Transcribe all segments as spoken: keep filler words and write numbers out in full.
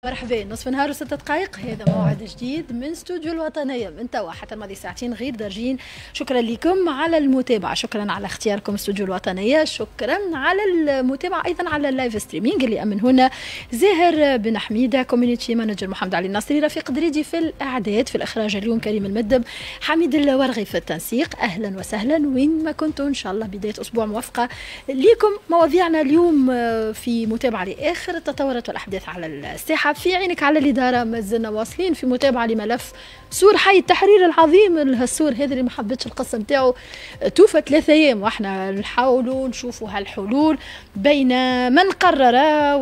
مرحبا، نصف نهار وستة دقائق. هذا موعد جديد من استوديو الوطنية من توا حتى الماضي ساعتين غير دارجين. شكرا لكم على المتابعة، شكرا على اختياركم استوديو الوطنية، شكرا على المتابعة أيضا على اللايف ستريمينج اللي أمن هنا زاهر بن حميدة، كوميونيتي مانجر محمد علي الناصري، رفيق دريدي في الإعداد، في الإخراج اليوم كريم المدب، حميد الورغي في التنسيق. أهلا وسهلا وين ما كنتوا، إن شاء الله بداية أسبوع موفقة لكم. مواضيعنا اليوم في متابعة لآخر التطورات والأحداث على الساحة. في عينك على الإدارة، ما زلنا واصلين في متابعة لملف سور حي التحرير العظيم. السور هذا اللي ما حبتش القصة نتاعو توفى ثلاثة أيام، واحنا نحاولوا نشوفوا هالحلول بين من قرر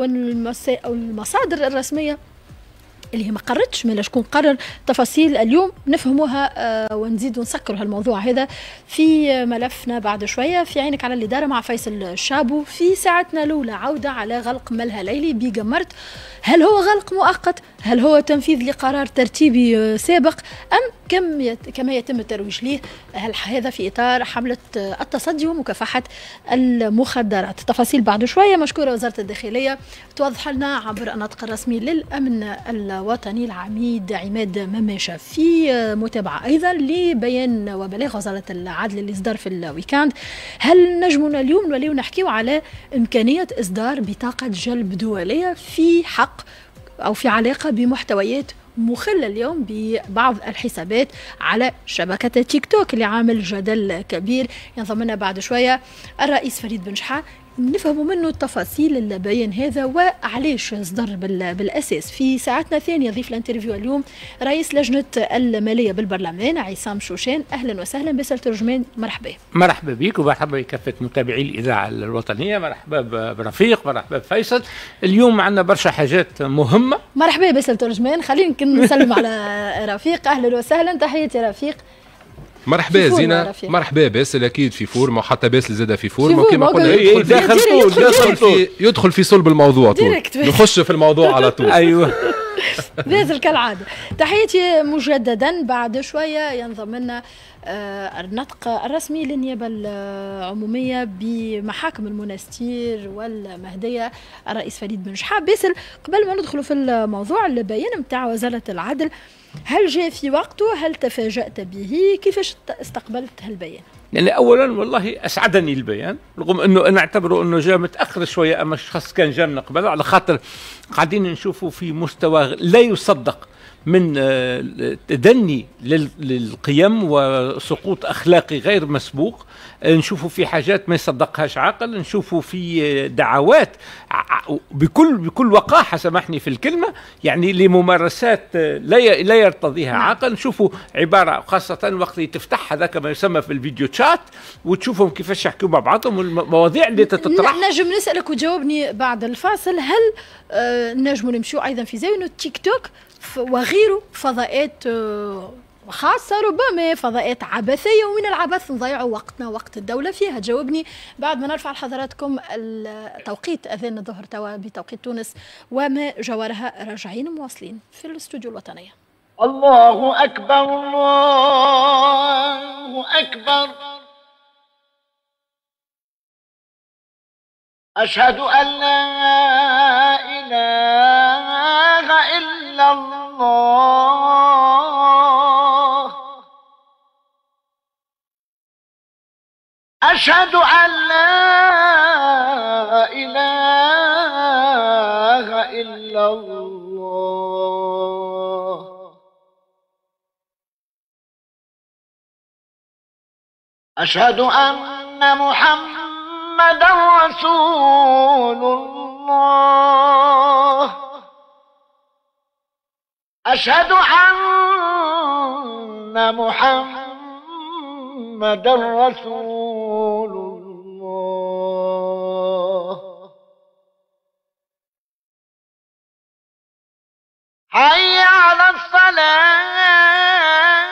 والمصادر الرسمية اللي هي ما قررتش، ما شكون قرر. تفاصيل اليوم نفهموها آه ونزيدوا نسكروا هالموضوع هذا في ملفنا بعد شويه. في عينك على الاداره مع فيصل الشابو. في ساعتنا الاولى عوده على غلق ملهى ليلي بقمرت. هل هو غلق مؤقت؟ هل هو تنفيذ لقرار ترتيبي سابق ام كم يت... كما يتم الترويج ليه؟ هل هذا في اطار حمله التصدي ومكافحه المخدرات؟ تفاصيل بعد شويه. مشكوره وزاره الداخليه توضح لنا عبر الناطق الرسمي للامن الوطني العميد عماد مماشة في متابعة أيضا لبيان وبلاغ وزارة العدل اللي صدر في الويكاند. هل نجمنا اليوم نوليو نحكيو على إمكانية إصدار بطاقة جلب دولية في حق أو في علاقة بمحتويات مخلة اليوم ببعض الحسابات على شبكة تيك توك اللي عامل جدل كبير؟ ينضم لنا بعد شوية الرئيس فريد بن شحا نفهموا منه التفاصيل البيان هذا وعليش صدر بالأساس. في ساعتنا الثانية ضيف الانترفيو اليوم رئيس لجنة المالية بالبرلمان عصام شوشان. أهلا وسهلا باسل ترجمان، مرحبا. مرحبا بك ومرحبا بكافة متابعي الإذاعة الوطنية، مرحبا برفيق، مرحبا بفيصل. اليوم عندنا برشا حاجات مهمة. مرحبا باسل ترجمان، خلينا نسلم على رفيق. أهلا وسهلا، تحياتي رفيق. مرحبا زينة، مرحبا باسل، اكيد في فورما، وحتى باسل زاد في فورما كما قلنا يدخل, يدخل, في يدخل في صلب الموضوع طول. نخش في الموضوع على طول. ايوه باسل كالعاده. تحياتي مجددا. بعد شويه ينضم لنا آه النطق الرسمي للنيابه العموميه بمحاكم المنستير والمهديه الرئيس فريد بن شحا. باسل، قبل ما ندخل في الموضوع، البيان نتاع وزاره العدل هل جاء في وقته؟ هل تفاجأت به؟ كيفاش استقبلت هالبيان؟ يعني اولا والله اسعدني البيان، رغم انه انا اعتبره انه جاء متاخر شويه، اما الشخص كان جاء من قبل، على خاطر قاعدين نشوفوا في مستوى لا يصدق من تدني للقيم وسقوط اخلاقي غير مسبوق. نشوفوا في حاجات ما يصدقهاش عاقل، نشوفوا في دعوات بكل بكل وقاحه، سامحني في الكلمه، يعني لممارسات لا لا يرتضيها عاقل. نشوفوا عباره خاصه وقت تفتح هذاك ما يسمى في الفيديو تشات وتشوفهم كيفاش يحكوا مع بعضهم والمواضيع اللي تتطرح. نجم نسالك وتجاوبني بعد الفاصل. هل آه نجموا نمشوا ايضا في زاويه التيك توك وغيره فضاءات خاصة، ربما فضاءات عبثية، ومن العبث نضيعوا وقتنا وقت الدولة فيها؟ جاوبني بعد ما نرفع لحضراتكم التوقيت أذان الظهر توا بتوقيت تونس وما جاورها. راجعين مواصلين في الاستوديو الوطنية. الله أكبر، الله أكبر، أشهد أن لا إله إلا الله، أشهد أن لا إله إلا الله، أشهد أن محمد رسول الله، أشهد أن محمد رسول الله، حي على الصلاة.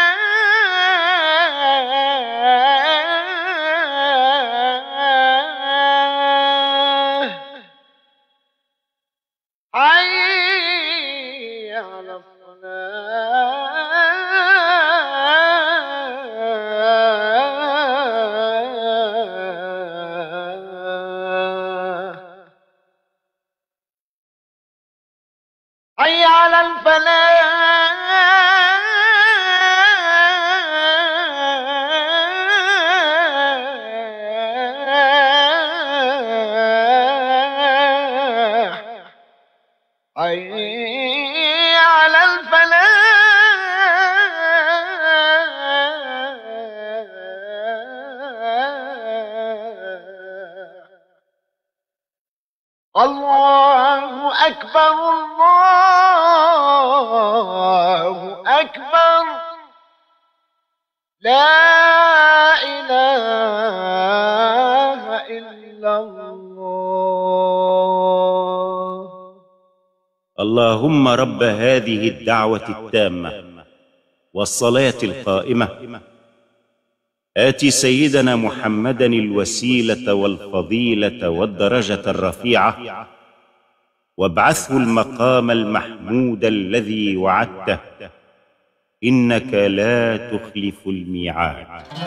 حي على الصلاة. حي على الفلاح حي على الفلاح الله أكبر الله أكبر لا إله إلا الله. اللهم رب هذه الدعوة التامة والصلاة القائمة آت سيدنا محمدا الوسيلة والفضيلة والدرجة الرفيعة وابعثه المقام المحمود الذي وعدته إنك لا تخلف الميعاد.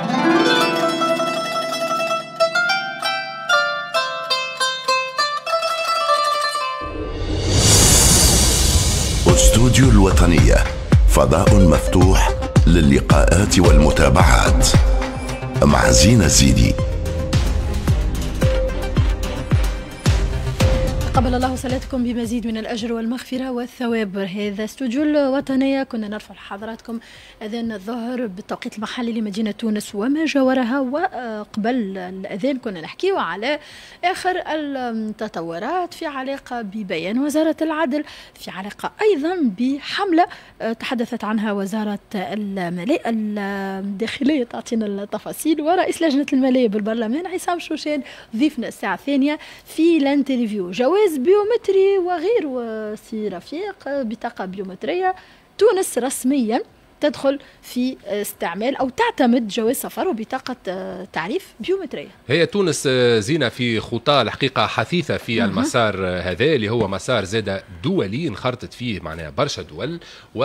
استوديو الوطنية، فضاء مفتوح للقاءات والمتابعات مع زينة الزيدي. قبل الله صلاتكم بمزيد من الأجر والمغفرة والثواب. هذا استوديو الوطنية، كنا نرفع لحضراتكم أذان الظهر بالتوقيت المحلي لمدينة تونس وما جاورها، وقبل الأذان كنا نحكيه على آخر التطورات في علاقة ببيان وزارة العدل، في علاقة أيضا بحملة تحدثت عنها وزارة المالية الداخلية. تعطينا التفاصيل ورئيس لجنة المالية بالبرلمان عصام شوشان ضيفنا الساعة الثانية في الانترفيو. جواز بيومتري وغير وسي رفيق، بطاقة بيومترية. تونس رسميا تدخل في استعمال أو تعتمد جواز سفر وبطاقة تعريف بيومترية. هي تونس زينة في خطى الحقيقة حثيثة في المسار هذا اللي هو مسار زاد دولي انخرطت فيه معناها برشا دول،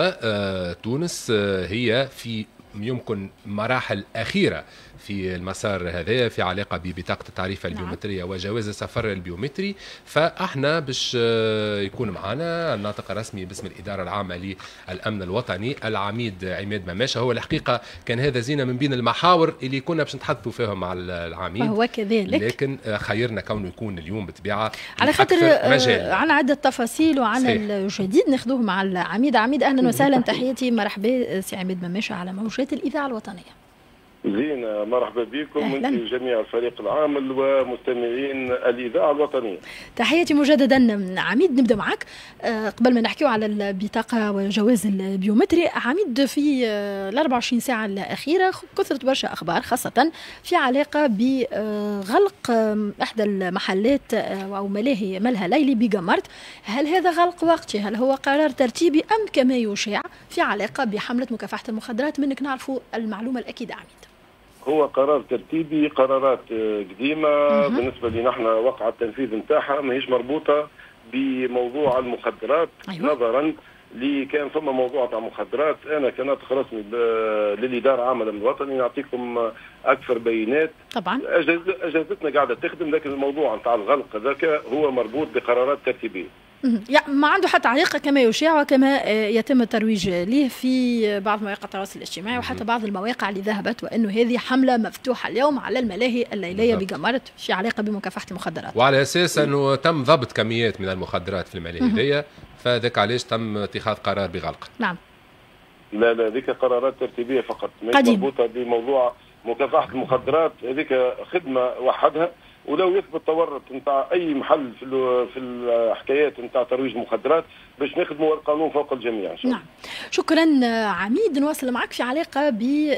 وتونس هي في يمكن مراحل أخيرة في المسار هذا في علاقة ببطاقة التعريف البيومترية وجواز السفر البيومتري. فاحنا باش يكون معنا الناطق الرسمي باسم الإدارة العامة للأمن الوطني العميد عماد مماشة. هو الحقيقة كان هذا زينة من بين المحاور اللي كنا باش نتحدثوا فيهم مع العميد، هو كذلك، لكن خيرنا كونه يكون اليوم بطبيعة على خاطر عن عدة تفاصيل وعن الجديد ناخذوه مع العميد. عميد أهلا وسهلا، تحياتي، مرحبا سي عماد مماشة على موجات الإذاعة الوطنية. زين، مرحبا بكم وانت جميع الفريق العامل ومستمعين الإذاعة الوطنية. تحياتي مجددا عميد. نبدأ معك قبل ما نحكيو على البطاقة وجواز البيومتري. عميد، في ال أربع وعشرين ساعة الأخيرة كثرت برشا أخبار خاصة في علاقة بغلق إحدى المحلات أو ملاهي ملهى ليلي بقمرت. هل هذا غلق وقتي؟ هل هو قرار ترتيبي أم كما يشاع في علاقة بحملة مكافحة المخدرات؟ منك نعرفوا المعلومة الأكيدة عميد. هو قرار ترتيبي، قرارات قديمة بالنسبة لي نحن وقع التنفيذ نتاعها ماهيش مربوطة بموضوع المخدرات. أيوة. نظرا اللي كان ثم موضوع تاع مخدرات، انا كناطق رسمي للاداره العامه للامن الوطني نعطيكم اكثر بيانات. طبعا اجازتنا قاعده تخدم، لكن الموضوع نتاع الغلق هذاك هو مربوط بقرارات ترتيبيه. يعني ما عنده حتى علاقه كما يشاع وكما يتم الترويج له في بعض مواقع التواصل الاجتماعي وحتى بعض المواقع اللي ذهبت وانه هذه حمله مفتوحه اليوم على الملاهي الليليه بقمرت في علاقه بمكافحه المخدرات، وعلى اساس انه تم ضبط كميات من المخدرات في الملاهي هذيا، فذاك علاش تم اتخاذ قرار بغلق. نعم. لا لا ذيك قرارات ترتيبيه فقط، مش مربوطه بموضوع مكافحه المخدرات. هذيك خدمه وحدها، ولو يثبت تورط نتاع اي محل في في الحكايات نتاع ترويج المخدرات باش نخدموا القانون فوق الجميع ان شاء الله. نعم. شكرا عميد. نواصل معك في علاقه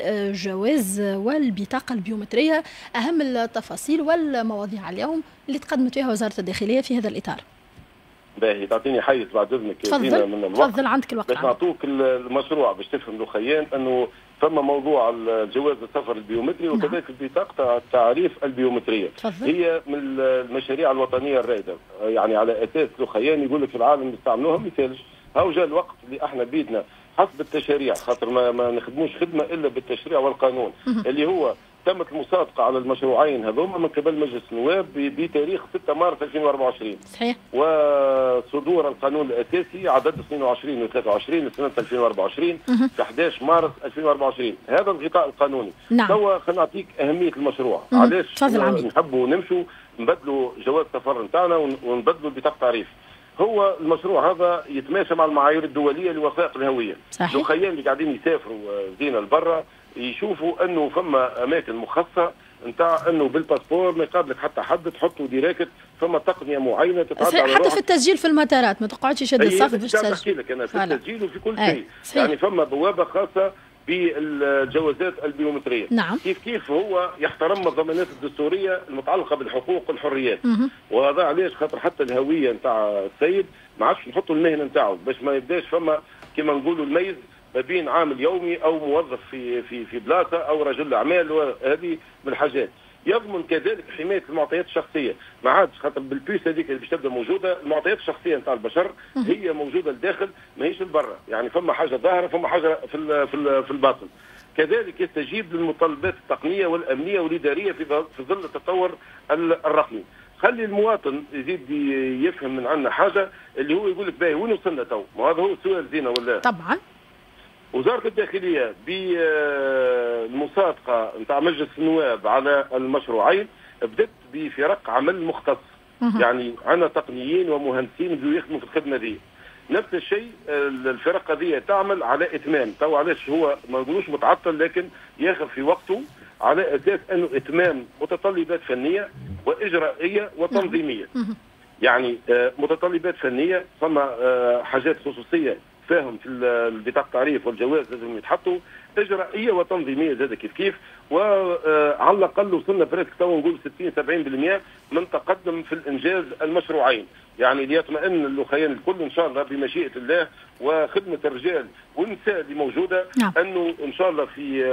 بجواز والبطاقه البيومتريه، اهم التفاصيل والمواضيع اليوم اللي تقدمت فيها وزاره الداخليه في هذا الاطار. باهي تعطيني حيز بعد اذنك تفضل من الوقت. تفضل عندك الوقت. باش نعطوك المشروع باش تفهم لخيان انه ثم موضوع الجواز السفر البيومتري وكذلك البطاقه التعريف البيومتريه. تفضل. هي من المشاريع الوطنيه الرائده، يعني على اساس لخيان يقول لك في العالم يستعملوها ما يسالش. هاو جاء الوقت اللي احنا بيدنا حسب التشريع، خاطر ما, ما نخدموش خدمه الا بالتشريع والقانون اللي هو تمت المصادقه على المشروعين هذوما من قبل مجلس النواب بتاريخ ستة مارس ألفين وأربعة وعشرين. صحيح. وصدور القانون الاساسي عدد اثنين وعشرين و ثلاثة وعشرين لسنه ألفين وأربعة وعشرين في أحد عشر مارس ألفين وأربعة وعشرين. هذا الغطاء القانوني. نعم. توا خلينا نعطيك اهميه المشروع. علاش نحبوا نمشوا نبدلوا جواز السفر نتاعنا ونبدلوا بطاقه تعريف. هو المشروع هذا يتماشى مع المعايير الدوليه لوثائق الهويه. صحيح. الخيال اللي قاعدين يسافروا زينا لبرا يشوفوا انه فما اماكن مخصصه نتاع انه بالباسبور ما يقابلك حتى حد تحطه ديريكت، فما تقنيه معينه تتعدى على حتى في التسجيل في المطارات ما تقعدش شد الصف باش تسجل. نحكي لك انا في فعلا. التسجيل وفي كل شيء. يعني فما بوابه خاصه بالجوازات البيومتريه. نعم. كيف كيف هو يحترم الضمانات الدستوريه المتعلقه بالحقوق والحريات. وهذا علاش خاطر حتى الهويه نتاع السيد ما عادش نحطوا المهنه نتاعو باش ما يبداش فما كما نقولوا الميز ما بين عامل يومي او موظف في في في بلاصه او رجل اعمال، وهذه من الحاجات. يضمن كذلك حمايه المعطيات الشخصيه، ما عادش خاطر بالبيس هذيك اللي باش تبدا موجوده، المعطيات الشخصيه نتاع البشر هي موجوده لداخل ماهيش لبرا، يعني فما حاجه ظاهره فما حاجه في ال في ال في الباطن. كذلك يستجيب للمتطلبات التقنيه والامنيه والاداريه في في ظل التطور الرقمي. خلي المواطن يزيد يفهم من عندنا حاجه اللي هو يقول لك باهي وين وصلنا تو؟ ما هذا هو السؤال زينه ولا؟ طبعا. وزارة الداخلية بالمصادقة نتاع مجلس النواب على المشروعين بدأت بفرق عمل مختص. يعني عندنا تقنيين ومهندسين بدوا يخدموا في الخدمة دي. نفس الشيء الفرق هذه تعمل على إتمام، تو علاش هو ما نقولوش متعطل لكن ياخذ في وقته على أساس أنه إتمام متطلبات فنية وإجرائية وتنظيمية. يعني متطلبات فنية فما حاجات خصوصية فاهم في البطاقة التعريف والجواز لازم يتحطوا، اجرائيه وتنظيميه زاد كيف كيف، وعلى الاقل وصلنا بريسك تو نقول ستين سبعين بالمئة من تقدم في الانجاز المشروعين، يعني ليطمئن الاخوان الكل ان شاء الله بمشيئه الله وخدمه الرجال والنساء اللي موجوده. نعم. انه ان شاء الله في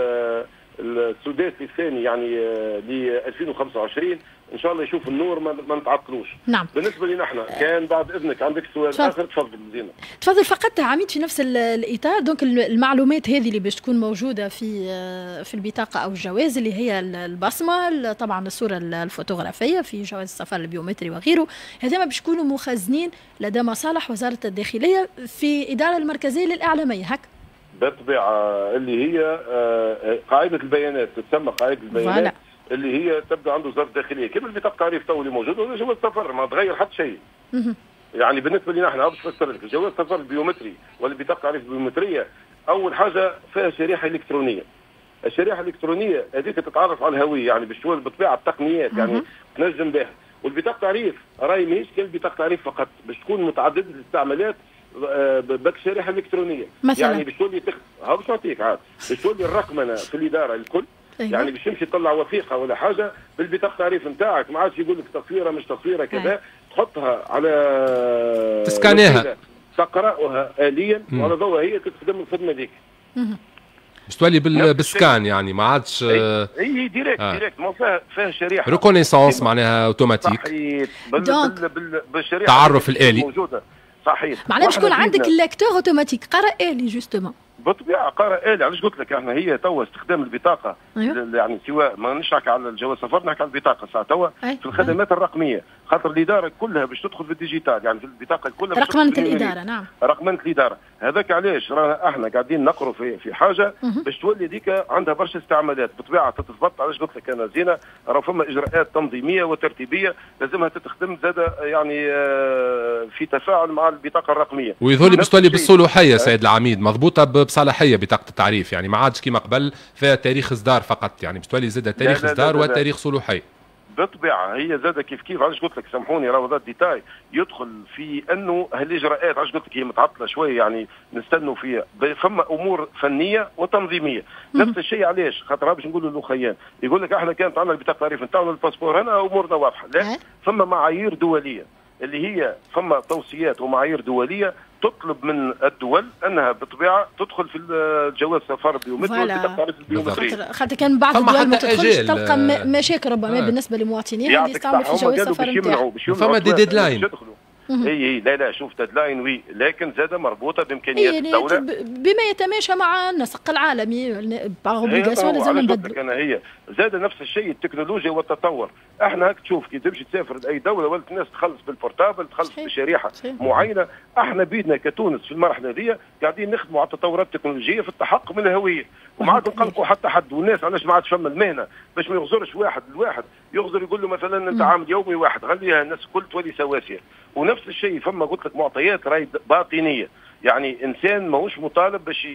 السداسي الثاني يعني ل ألفين وخمسة وعشرين ان شاء الله يشوف النور ما نتعطلوش. نعم. بالنسبه لنا احنا كان بعد اذنك عندك سؤال تفضل. اخر تفضل زينه. تفضل. فقط عميد في نفس الاطار دونك المعلومات هذه اللي باش تكون موجوده في في البطاقه او الجواز اللي هي البصمه، طبعا الصوره الفوتوغرافيه في جواز السفر البيومتري وغيره، هذا ما باش يكونوا مخزنين لدى مصالح وزاره الداخليه في اداره المركزيه للاعلاميه هكا. بالطبيعه اللي هي قاعده البيانات تسمى قاعده البيانات فعلا. اللي هي تبدا عند وزاره الداخليه كيف البطاقه التعريف تو اللي موجود ولا جواز السفر ما تغير حتى شيء. يعني بالنسبه لنا احنا باش نفسر لك جواز السفر البيومتري ولا بطاقه التعريف البيومتريه اول حاجه فيها شريحه الكترونيه. الشريحه الالكترونيه هذيك تتعرف على الهويه يعني بشويه بالطبيعه التقنيات يعني تنجم بها. والبطاقه التعريف راهي ماهيش كالبطاقه التعريف فقط باش تكون متعدده الاستعمالات بك الشريحه الالكترونيه مثلا. يعني باش تولي تخ... ها باش نعطيك عاد باش تولي الرقمنه في الاداره الكل. أيوة. يعني باش يمشي يطلع وثيقه ولا حاجه بالبطاقه التعريف نتاعك ما عادش يقول لك تصويره مش تصويره كذا. أيوة. تحطها على تسكانيها تقراها اليا وعلى ضوء هي تخدم الخدمه ذيك. باش تولي بالسكان يعني ما عادش اي ديريكت آه. ديريكت ما فيها فيها شريحه ريكونيسونس معناها اوتوماتيك. صحيح. بال... بال... بال... بالشريحه التعرف الالي موجوده. صحيح. معناها باش تكون عندك الليكتور اوتوماتيك قرا الي جوستومون. بالطبيعه قرا الي علاش قلت لك احنا هي توا استخدام البطاقه. أيوه. يعني سواء ما نحكي على الجواز السفر نحكي على البطاقه ساعه توا. أيوه. في الخدمات أيوه. الرقميه خاطر الاداره كلها باش تدخل في الديجيتال يعني في البطاقه كلها رقمنه الاداره. نعم رقمنه الاداره هذاك علاش رانا احنا قاعدين نقروا في في حاجه باش تولي ديك عندها برشا استعمالات بالطبيعه تتضبط. علاش قلت لك انا زينه راه فما اجراءات تنظيميه وترتيبيه لازمها تتخدم زاد يعني في تفاعل مع البطاقه الرقميه ويظهر لي باش تولي بالصلاحيه سيد العميد مضبوطه بصلاحيه بطاقه التعريف يعني ما عادش كيما قبل فيها تاريخ اصدار فقط يعني باش تولي زاد تاريخ اصدار وتاريخ صلاحيه. بالطبيعه هي زاده كيف كيف علاش قلت لك سامحوني راهو هذا الديتاي يدخل في انه هالاجراءات علاش قلت لك هي متعطله شويه يعني نستنوا فيها فما امور فنيه وتنظيميه. نفس الشيء علاش خاطر باش نقولوا للاخيان يقول لك احنا كانت عندنا البطاقه التعريف نتاعنا الباسبور هنا امورنا واضحه. لا فما معايير دوليه اللي هي فما توصيات ومعايير دوليه تطلب من الدول انها بالطبيعه تدخل في الجواز السفر البيومتري والبطاقه التعريف البيومتريه. خاطر كان بعض الدول ما تدخلش تلقى مشاكل ربما آه. بالنسبه لمواطنيها اللي يستعملوا في جواز السفر نتاعهم. فما دي ديدلاين اي اي لا لا شوف ديدلاين وي، لكن زاد مربوطه بامكانيات يعني الدوله بما يتماشى مع النسق العالمي باغوبليغاسيون لازم نبدلوا. انا هي زاد نفس الشيء التكنولوجيا والتطور. احنا هاك تشوف كي تمشي تسافر لاي دوله ولات الناس تخلص بالبورتابل، تخلص بشريحه معينه. احنا بيدنا كتونس في المرحله هذه قاعدين نخدموا على التطورات التكنولوجيه في التحقق من الهويه، وما عاد نقلقوا حتى حد. والناس علاش ما عادش فما المهنه باش ما يغزرش واحد الواحد يغزر يقول له مثلا انت عامل يومي واحد، خليها الناس الكل تولي سواسيه. ونفس الشيء فما قلت لك معطيات راهي باطنيه، يعني انسان ماهوش مطالب باش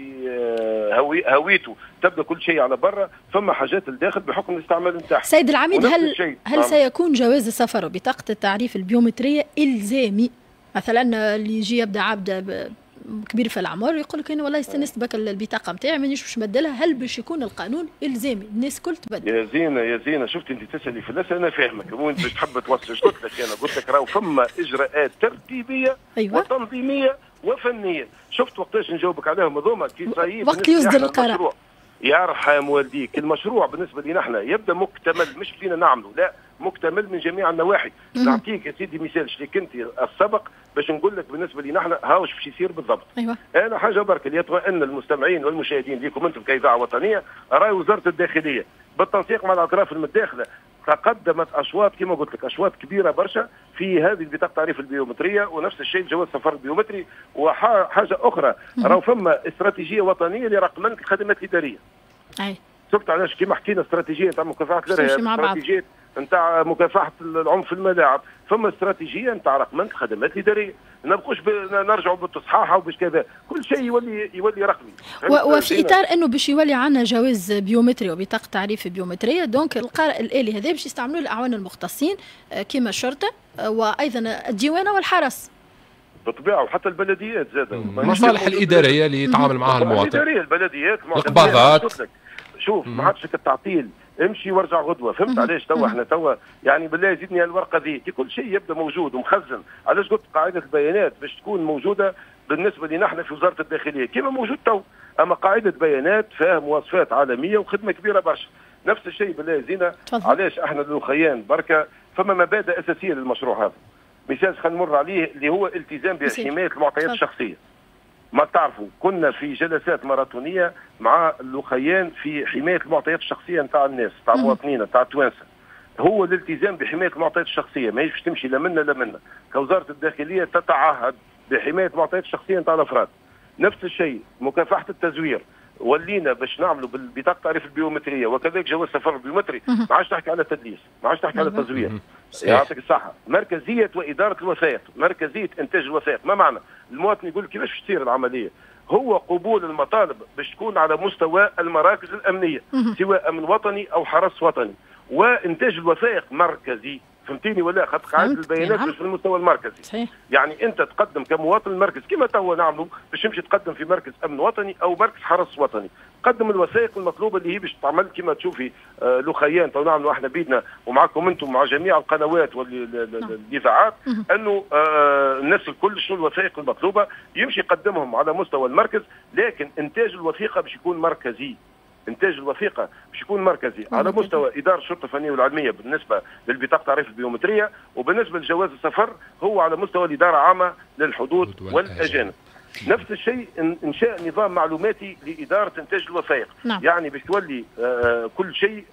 هوي هويته تبدا كل شيء على برا، فما حاجات الداخل بحكم الاستعمال نتاعها. سيد العميد، هل هل نعم. سيكون جواز السفر وبطاقه التعريف البيومتريه الزامي؟ مثلا اللي يجي يبدا عبده كبير في العمر يقول لك انا والله استنست بك البطاقه نتاعي مانيش باش نبدلها، هل باش يكون القانون الزامي الناس الكل تبدل؟ يا زينه يا زينه شفت انت تسالي في الاسئله انا فاهمك وين باش تحب توصل. قلت لك انا قلت لك راهو فما اجراءات ترتيبيه أيوة. وتنظيميه وفنيه. شفت وقتاش نجاوبك عليهم هذوما كي صايب وقت يصدر القرار. يرحم والديك المشروع بالنسبه لنا احنا يبدا مكتمل، مش فينا نعمله لا مكتمل من جميع النواحي. نعطيك يا سيدي مثال شريك انت السبق باش نقول لك بالنسبه لنا احنا هاوش باش يصير بالضبط. أيوة. انا حاجه برك ليطمئن المستمعين والمشاهدين ليكم انتم كاذاعه وطنيه، راهي وزاره الداخليه بالتنسيق مع الاطراف المتداخله تقدمت اشواط كما قلت لك اشواط كبيره برشا في هذه البطاقه التعريف البيومتريه، ونفس الشيء جواز السفر البيومتري. وحاجه اخرى راهو فما استراتيجيه وطنيه لرقمنه الخدمات الاداريه. اي شفت علاش كيما حكينا استراتيجيه نتاع مكافحه الارهاب، استراتيجيه نتاع مكافحه العنف في الملاعب، فما استراتيجيه نتاع رقمنه الخدمات الاداريه. ما نبقوش نرجعوا بالتصحاحه وباش كذا، كل شيء يولي يولي رقمي. وفي اطار انه باش يولي عندنا جواز بيومتري وبطاقه تعريف بيومتريه، دونك القارئ الالي هذا باش يستعملوه الاعوان المختصين كما الشرطه وايضا الديوانه والحرس. بالطبيعه وحتى البلديات زاد المصالح الاداريه اللي يتعامل معها المواطن. الاداريه البلديات القباضات. شوف ما عادش التعطيل امشي وارجع غدوه، فهمت علاش توا احنا توا يعني بالله يزيدني الورقه ذي كل شيء يبدا موجود ومخزن. علاش قلت قاعده البيانات باش تكون موجوده بالنسبه لنا احنا في وزاره الداخليه كما موجود تو، اما قاعده بيانات فيها مواصفات عالميه وخدمه كبيره برشا. نفس الشيء بالله يزينا علاش احنا الاخيان بركه فما مبادئ اساسيه للمشروع هذا. مثال خلينا نمر عليه اللي هو التزام بحمايه المعطيات الشخصيه. ما تعرفوا كنا في جلسات ماراثونيه مع الاخيان في حمايه المعطيات الشخصيه نتاع الناس نتاع المواطنين نتاع التوانسه. هو الالتزام بحمايه المعطيات الشخصيه ما يجيش تمشي لا منا لا منا. كوزاره الداخليه تتعهد بحمايه المعطيات الشخصيه نتاع الافراد. نفس الشيء مكافحه التزوير، ولينا باش نعملوا بالبطاقه التعريف البيومتريه وكذلك جواز السفر البيومتري. ما عادش تحكي على تدليس، ما عادش تحكي على تزوير. يعطيك الصحه. مركزيه واداره الوثائق، مركزيه انتاج الوثائق. ما معنى؟ المواطن يقول كيفاش باش تصير العمليه؟ هو قبول المطالب باش تكون على مستوى المراكز الامنيه سواء امن وطني او حرس وطني، وانتاج الوثائق مركزي. فهمتيني ولا؟ خاطر قاعده البيانات مش في المستوى المركزي. صحيح. يعني انت تقدم كمواطن المركز كما توا نعملوا باش تمشي تقدم في مركز امن وطني او مركز حرس وطني، قدم الوثائق المطلوبه اللي هي باش تعمل كما تشوفي آه الاخيان تو نعملوا احنا بيدنا ومعكم انتم مع جميع القنوات والاذاعات انه آه الناس الكل شنو الوثائق المطلوبه يمشي يقدمهم على مستوى المركز، لكن انتاج الوثيقه باش يكون مركزي. انتاج الوثيقه باش يكون مركزي على مستوى اداره الشرطه الفنيه والعلميه بالنسبه للبطاقه التعريف البيومتريه، وبالنسبه لجواز السفر هو على مستوى الاداره العامه للحدود والاجانب. نفس الشيء انشاء نظام معلوماتي لاداره انتاج الوثائق. نعم. يعني باش تولي آه كل شيء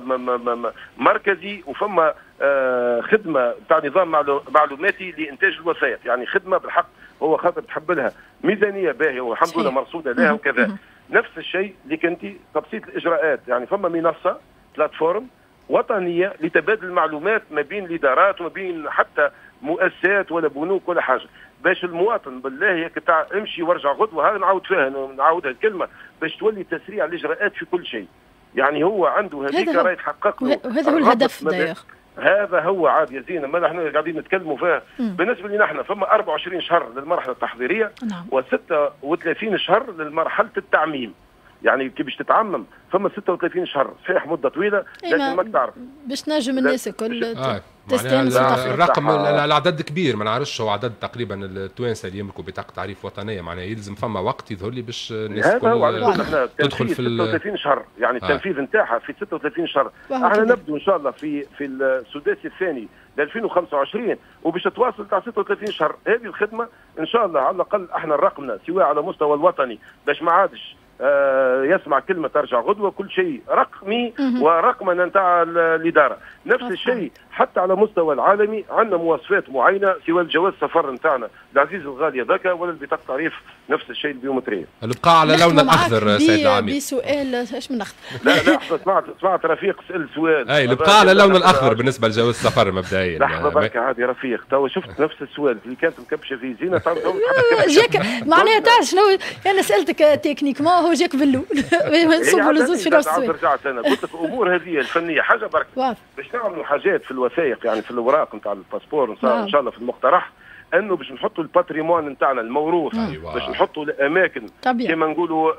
مركزي وفما آه خدمه تاع نظام معلوماتي لانتاج الوثائق، يعني خدمه بالحق هو خاطر تحب لها ميزانيه باهيه والحمد لله مرصوده لها وكذا. نفس الشيء اللي كنتي تبسيط الاجراءات، يعني فما منصه بلاتفورم وطنيه لتبادل المعلومات ما بين الادارات وما بين حتى مؤسسات ولا بنوك ولا حاجه، باش المواطن بالله تاع امشي وارجع غدوه. هذا نعاود فيها نعاودها الكلمه باش تولي تسريع الاجراءات في كل شيء. يعني هو عنده هذيك راهي تحقق له وهذا هو الهدف داير. هذا هو عاد يا زينه ما احنا قاعدين نتكلموا فيها. بالنسبه لنا احنا فما أربعة وعشرين شهر للمرحله التحضيريه. نعم. وستة وثلاثين شهر للمرحله التعميم. يعني كي باش تتعمم فما ستة وثلاثين شهر، صحيح مده طويله لكن ما تعرف باش نجم الناس الكل آه. الرقم العدد كبير، ما نعرفش هو عدد تقريبا التوانسه اللي يملكوا بطاقه تعريف وطنيه، معناها يلزم فما وقت يظهر لي باش الناس الكل تدخل في ستة وثلاثين شهر، يعني التنفيذ نتاعها آه. في ستة وثلاثين شهر. احنا نبدو ان شاء الله في في السداسي الثاني ل ألفين وخمسة وعشرين وباش تواصل تاع ستة وثلاثين شهر. هذه الخدمه ان شاء الله على الاقل احنا رقمنا سواء على مستوى الوطني باش ما عادش آه يسمع كلمه ترجع غدوه، كل شيء رقمي ورقمنه نتاع الاداره. نفس الشيء حتى على مستوى العالمي عندنا مواصفات معينه سواء الجواز السفر نتاعنا العزيز الغالي هذاك ولا البطاقه تعريف نفس الشيء البيومتريه. البقاء على لون الاخضر سيد العميد. بسؤال ايش من اخذ؟ لا لا سمعت سمعت رفيق سال سؤال. اي البقاء على اللون الاخضر بالنسبه لجواز السفر مبدئيا. لحظه برك عادي رفيق تو شفت نفس السؤال اللي كانت مكبشه فيه زينه جاك معناها تعرف شنو انا سالتك تكنيكمون هو جاك باللو نصبوا لزوز في نفس السؤال. رجعت انا قلت لك الامور هذه الفنيه حاجه برك باش نعملوا حاجات في الوثائق يعني في الاوراق نتاع الباسبور ان شاء الله في المقترح انه باش نحطوا الباتريمون نتاعنا الموروث أيوة. باش نحطوا الاماكن كما نقولوا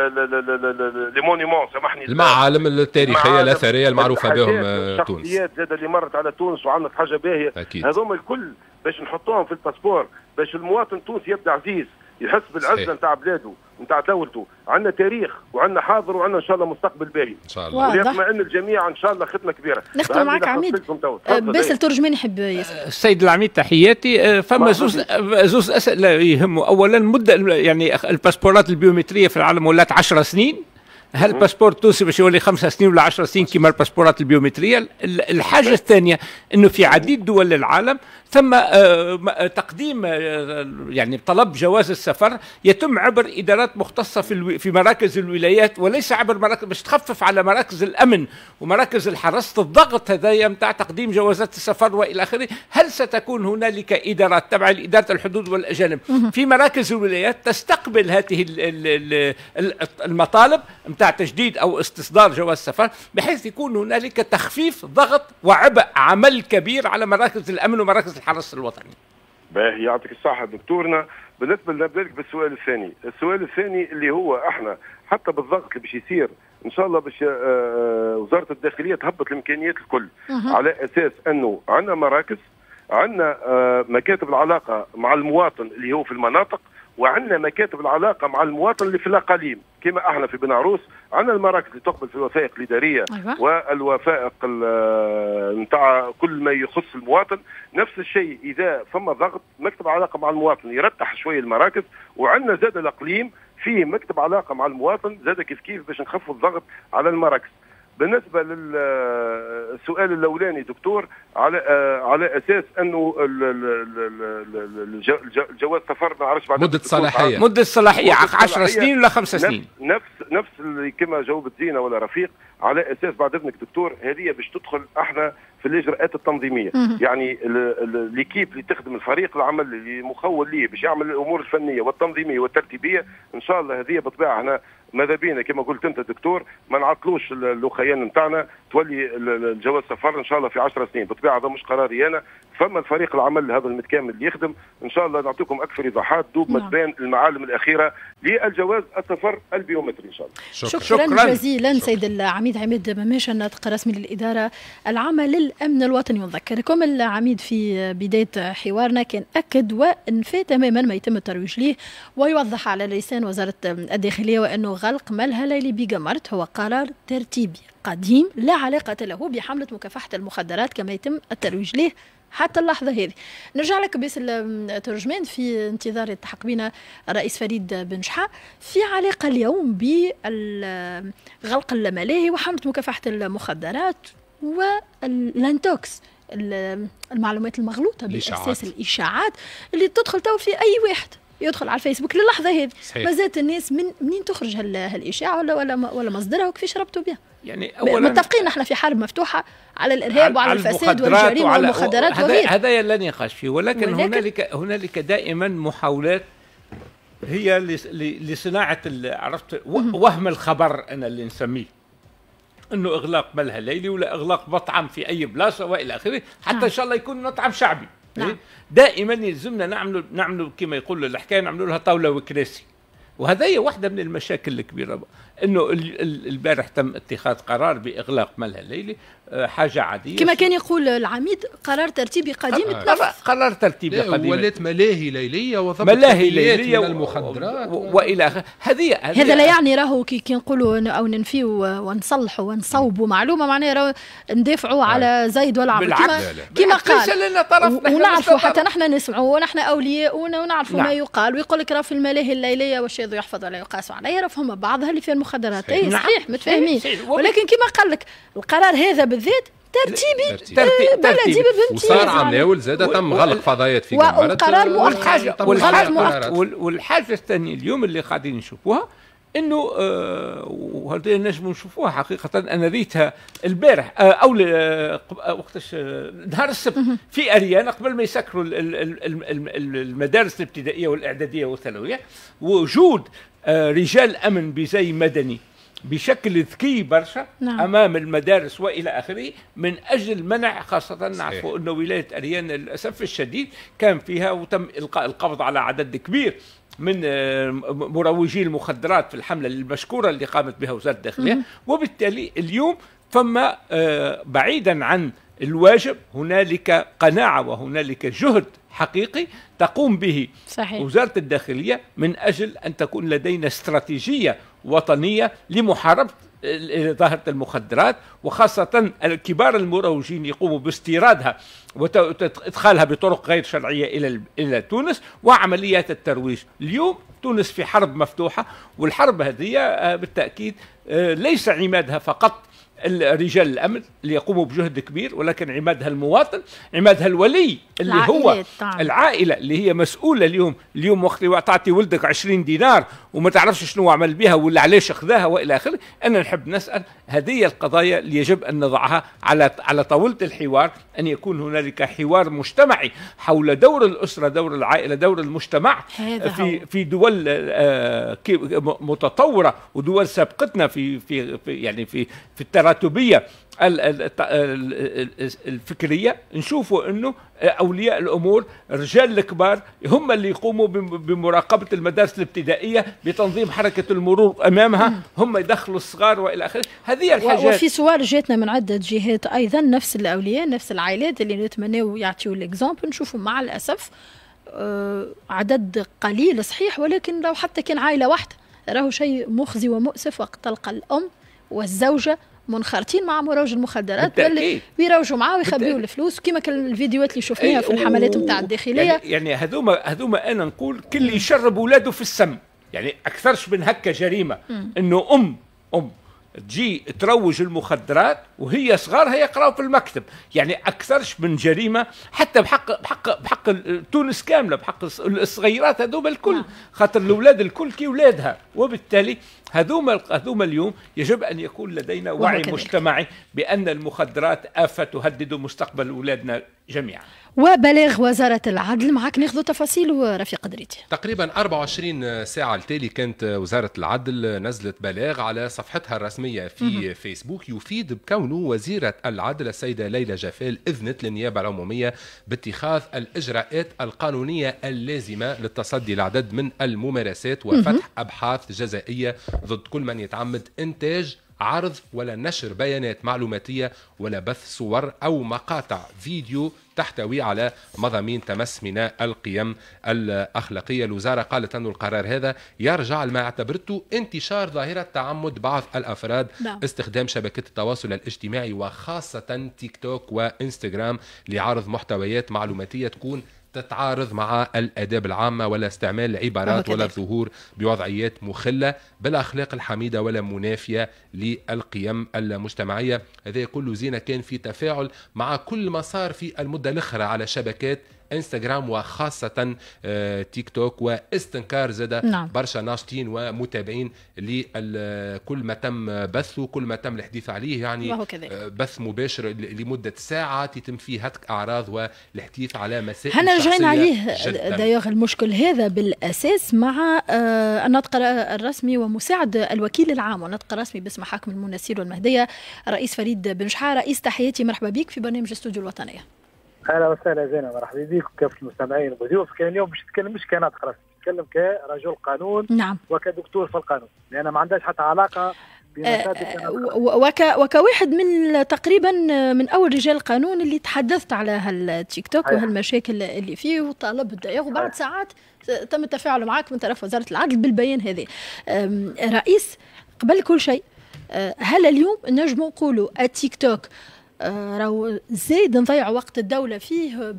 لي مونيمون سامحني المعالم التاريخيه الاثريه المعروفه بهم تونس. الشخصيات زاد اللي مرت على تونس وعملت حاجه باهيه هذوما الكل باش نحطوهم في الباسبور باش المواطن التونسي يبدا عزيز يحس بالعزه نتاع بلاده نتاع دولته. عندنا تاريخ وعندنا حاضر وعندنا ان شاء الله مستقبل باهي ان شاء الله ويطمئن الجميع ان شاء الله خدمه كبيره. نختم معك عميد باسل الترجماني يحب يسال. السيد العميد تحياتي. فما زوز زوز اسئله يهموا. اولا مده يعني الباسبورات البيومتريه في العالم ولات عشر سنين. هل الباسبور التونسي باش يولي خمس سنين ولا عشر سنين كما الباسبورات البيومتريه؟ الحاجه الثانيه انه في عديد دول العالم ثم تقديم يعني طلب جواز السفر يتم عبر ادارات مختصه في في مراكز الولايات وليس عبر مراكز باش تخفف على مراكز الامن ومراكز الحرس الضغط هذايا نتاع تقديم جوازات السفر والى اخره. هل ستكون هنالك ادارات تبع اداره الحدود والاجانب في مراكز الولايات تستقبل هذه المطالب نتاع تجديد او استصدار جواز سفر بحيث يكون هنالك تخفيف ضغط وعبء عمل كبير على مراكز الامن ومراكز الحرس الوطني؟ باهي يعطيك الصحه دكتورنا. بالنسبه لذلك بالسؤال الثاني، السؤال الثاني اللي هو احنا حتى بالضغط اللي باش يصير ان شاء الله باش وزاره الداخليه تهبط الامكانيات الكل على اساس انه عندنا مراكز، عندنا مكاتب العلاقه مع المواطن اللي هو في المناطق، وعندنا مكاتب العلاقه مع المواطن اللي في الاقاليم كما احنا في بن عروس عندنا المراكز اللي تقبل في الوثائق الاداريه أيوة. والوثائق نتاع كل ما يخص المواطن. نفس الشيء اذا فما ضغط مكتب علاقه مع المواطن يرتح شويه المراكز، وعندنا زاد الاقليم فيه مكتب علاقه مع المواطن زاد كيف كيف باش نخفوا الضغط على المراكز. بالنسبه للسؤال الاولاني دكتور على على اساس انه الجواز سفر ما عرفش بعد مده صلاحيه مده صلاحيه عشر سنين ولا خمس سنين نفس نفس اللي كما جاوبت زينه ولا رفيق على اساس بعد اذنك دكتور هذه باش تدخل احنا في الاجراءات التنظيميه. يعني ليكيب اللي تخدم الفريق العمل اللي مخول ليه باش يعمل الامور الفنيه والتنظيميه والترتيبيه ان شاء الله هذه بالطبيعه احنا ماذا بينا كما قلت انت دكتور ما نعطلوش الاخيان نتاعنا تولي الجواز سفر ان شاء الله في عشر سنين. بالطبيعه هذا مش قراري انا، فما الفريق العمل هذا المتكامل اللي يخدم ان شاء الله نعطيكم اكثر ايضاحات دوب ما تبان المعالم الاخيره للجواز السفر البيومتري ان شاء الله. شكرا, شكرا جزيلا سيد العميد عماد مماشى الناطق الرسمي للاداره العامه للامن الوطني. ونذكركم العميد في بدايه حوارنا كان اكد وانفى تماما ما يتم الترويج ليه ويوضح على لسان وزاره الداخليه وانه غلق ملهى ليلي بيجامرت هو قرار ترتيبي قديم لا علاقه له بحمله مكافحه المخدرات كما يتم الترويج ليه حتى اللحظه هذه. نرجع لك بس الترجمان في انتظار التحق بنا الرئيس فريد بن شحا في علاقه اليوم بغلق الملاهي وحمله مكافحه المخدرات والانتوكس المعلومات المغلوطه باساس الاشاعات اللي تدخل تو في اي واحد يدخل على الفيسبوك للحظه هذه. مازالت الناس من منين تخرج هالاشاعه ولا ولا ولا مصدرها وكيفاش ربطوا بها؟ يعني اولا متفقين احنا في حرب مفتوحه على الارهاب وعلى الفساد والجريمه والمخدرات وغيرها، هذا لا نقاش فيه، ولكن, ولكن هنالك هنالك دائما محاولات هي لصناعه عرفت وهم الخبر انا اللي نسميه انه اغلاق ملهى ليلي ولا اغلاق مطعم في اي بلاصه والى اخره حتى ان شاء الله يكون مطعم شعبي. نعم. دائما يلزمنا نعملوا نعملوا كما يقول الحكايه نعملوا لها طاوله وكراسي وهذه واحدة من المشاكل الكبيرة، انه البارح تم اتخاذ قرار باغلاق ملهى الليلي، حاجه عاديه كما كان يقول العميد، قرار ترتيبي قديم تنفذ. قرار ترتيبي قديم ولات ملاهي ليليه وضبط ملاهي ليليه من المخدرات والى اخره. هذه هذا لا يعني راهو كي نقولوا او ننفيوا ونصلحوا ونصوبوا معلومه معناها راهو ندافعوا على زيد ولا عمرو كما كما قال، ونعرفوا حتى نحن نسمعوا ونحن اولياء ونعرفوا نعم. ما يقال، ويقول لك راه في الملاهي الليليه والشيء يحفظ ولا يقاس عليه، راه فما بعضها اللي فيها المخدرات. اي صحيح متفاهمين، ولكن كما قال لك القرار هذا بالذات ترتيبي ترتيبي بلدي وصار عماول زاد تم غلق فضايات في وقرار والحاجه والحاجه والحاجه الثانيه اليوم اللي قاعدين نشوفوها انه آه وهذه نجم نشوفوها حقيقه. انا ريتها البارح آه او آه وقتاش آه نهار السبت في اريانا قبل ما يسكروا المدارس الابتدائيه والاعداديه والثانويه، وجود آه رجال امن بزي مدني بشكل ذكي برشا نعم. امام المدارس والى اخره، من اجل منع، خاصه نعرفوا انه ولايه اريانا للاسف الشديد كان فيها وتم القاء القبض على عدد كبير من مروجي المخدرات في الحمله المشكوره اللي قامت بها وزاره الداخليه. وبالتالي اليوم فما بعيدا عن الواجب هنالك قناعه وهنالك جهد حقيقي تقوم به صحيح. وزاره الداخليه من اجل ان تكون لدينا استراتيجيه وطنيه لمحاربه ظاهرة المخدرات، وخاصة كبار المروجين يقوموا باستيرادها وإدخالها بطرق غير شرعية إلى إلى تونس وعمليات الترويج. اليوم تونس في حرب مفتوحة، والحرب هذه بالتأكيد ليس عمادها فقط رجال الأمن اللي يقوموا بجهد كبير، ولكن عمادها المواطن، عمادها الولي اللي هو طبعا. العائلة اللي هي مسؤولة اليوم. اليوم وقت تعطي ولدك عشرين دينار وما تعرفش شنو عمل بها ولا علاش أخذها وإلى آخره. أنا نحب نسأل، هذه القضايا اللي يجب أن نضعها على على طاولة الحوار، أن يكون هنالك حوار مجتمعي حول دور الأسرة، دور العائلة، دور المجتمع في في دول متطورة ودول سابقتنا في في يعني في في التراتبية الفكرية. نشوفوا أنه أولياء الأمور رجال الكبار هم اللي يقوموا بمراقبة المدارس الابتدائية، بتنظيم حركة المرور أمامها، هم يدخلوا الصغار وإلى آخره. هذه الحاجات. وفي سؤال جاتنا من عدة جهات أيضا، نفس الأولياء نفس العائلات اللي نتمنوا يعطيوا الإكزامبل، نشوفوا مع الأسف عدد قليل صحيح، ولكن لو حتى كان عائلة واحدة راهو شيء مخزي ومؤسف، وقت تلقى الأم والزوجة منخرطين مع مروج المخدرات اللي بيروجوا معاه ويخبيوا الفلوس، كما كان الفيديوهات اللي شفناها في الحملات نتاع الداخليه. يعني, يعني هذوما هذوما انا نقول كل يشرب اولاده في السم، يعني اكثرش من هكا جريمه انه ام ام تجي تروج المخدرات وهي صغار هي يقراوا في المكتب، يعني اكثرش من جريمه حتى بحق بحق بحق تونس كامله، بحق الصغيرات هذوما الكل، خاطر الاولاد الكل كي اولادها. وبالتالي هذوما هذوما اليوم يجب ان يكون لدينا وعي مجتمعي بان المخدرات آفة تهدد مستقبل اولادنا جميعا. وبلاغ وزارة العدل، معك ناخذ تفاصيل رفيق قدريتي. تقريبا أربعة وعشرين ساعة التالي كانت وزارة العدل نزلت بلاغ على صفحتها الرسمية في م- فيسبوك يفيد بكونه وزيرة العدل السيدة ليلى جفال أذنت للنيابة العمومية باتخاذ الإجراءات القانونية اللازمة للتصدي لعدد من الممارسات وفتح م- أبحاث جزائية ضد كل من يتعمد إنتاج، عرض ولا نشر بيانات معلوماتية ولا بث صور أو مقاطع فيديو تحتوي على مضامين تمس من القيم الأخلاقية. الوزارة قالت أن القرار هذا يرجع لما اعتبرته انتشار ظاهرة تعمد بعض الأفراد لا. استخدام شبكة التواصل الاجتماعي وخاصة تيك توك وإنستغرام لعرض محتويات معلوماتية تكون تتعارض مع الآداب العامة، ولا استعمال عبارات ولا الظهور بوضعيات مخلة بالأخلاق الحميدة ولا منافية للقيم المجتمعية. هذا كله زينة كان في تفاعل مع كل ما صار في المدة الأخرى على شبكات انستغرام وخاصة تيك توك، واستنكار زاد نعم. برشا ناشطين ومتابعين لكل ما تم بثه، كل ما تم الحديث عليه، يعني بث مباشر لمدة ساعة يتم فيه هتك أعراض والحديث على مسائل شخصية. هنا رجعنا عليه دايوغ المشكل هذا بالأساس مع الناطق الرسمي ومساعد الوكيل العام والناطق الرسمي باسم حاكم المنسير والمهدية الرئيس فريد بن شحاة. رئيس تحياتي، مرحبا بك في برنامج استوديو الوطنية. اهلا وسهلا زينة، مرحبا بك وكافة المستمعين والضيوف. كان اليوم باش نتكلم مش كناطق رسمي، نتكلم كرجل قانون نعم وكدكتور في القانون، لأن ما عندهاش حتى علاقة أه وك وكواحد من تقريبا من اول رجال القانون اللي تحدثت على هالتيك توك وهالمشاكل اللي فيه وطالب الدائغ، وبعد ساعات تم التفاعل معك من طرف وزارة العدل بالبيان هذا. رئيس، قبل كل شيء هل اليوم نجموا نقولوا التيك توك راهو زايد نضيع وقت الدولة فيه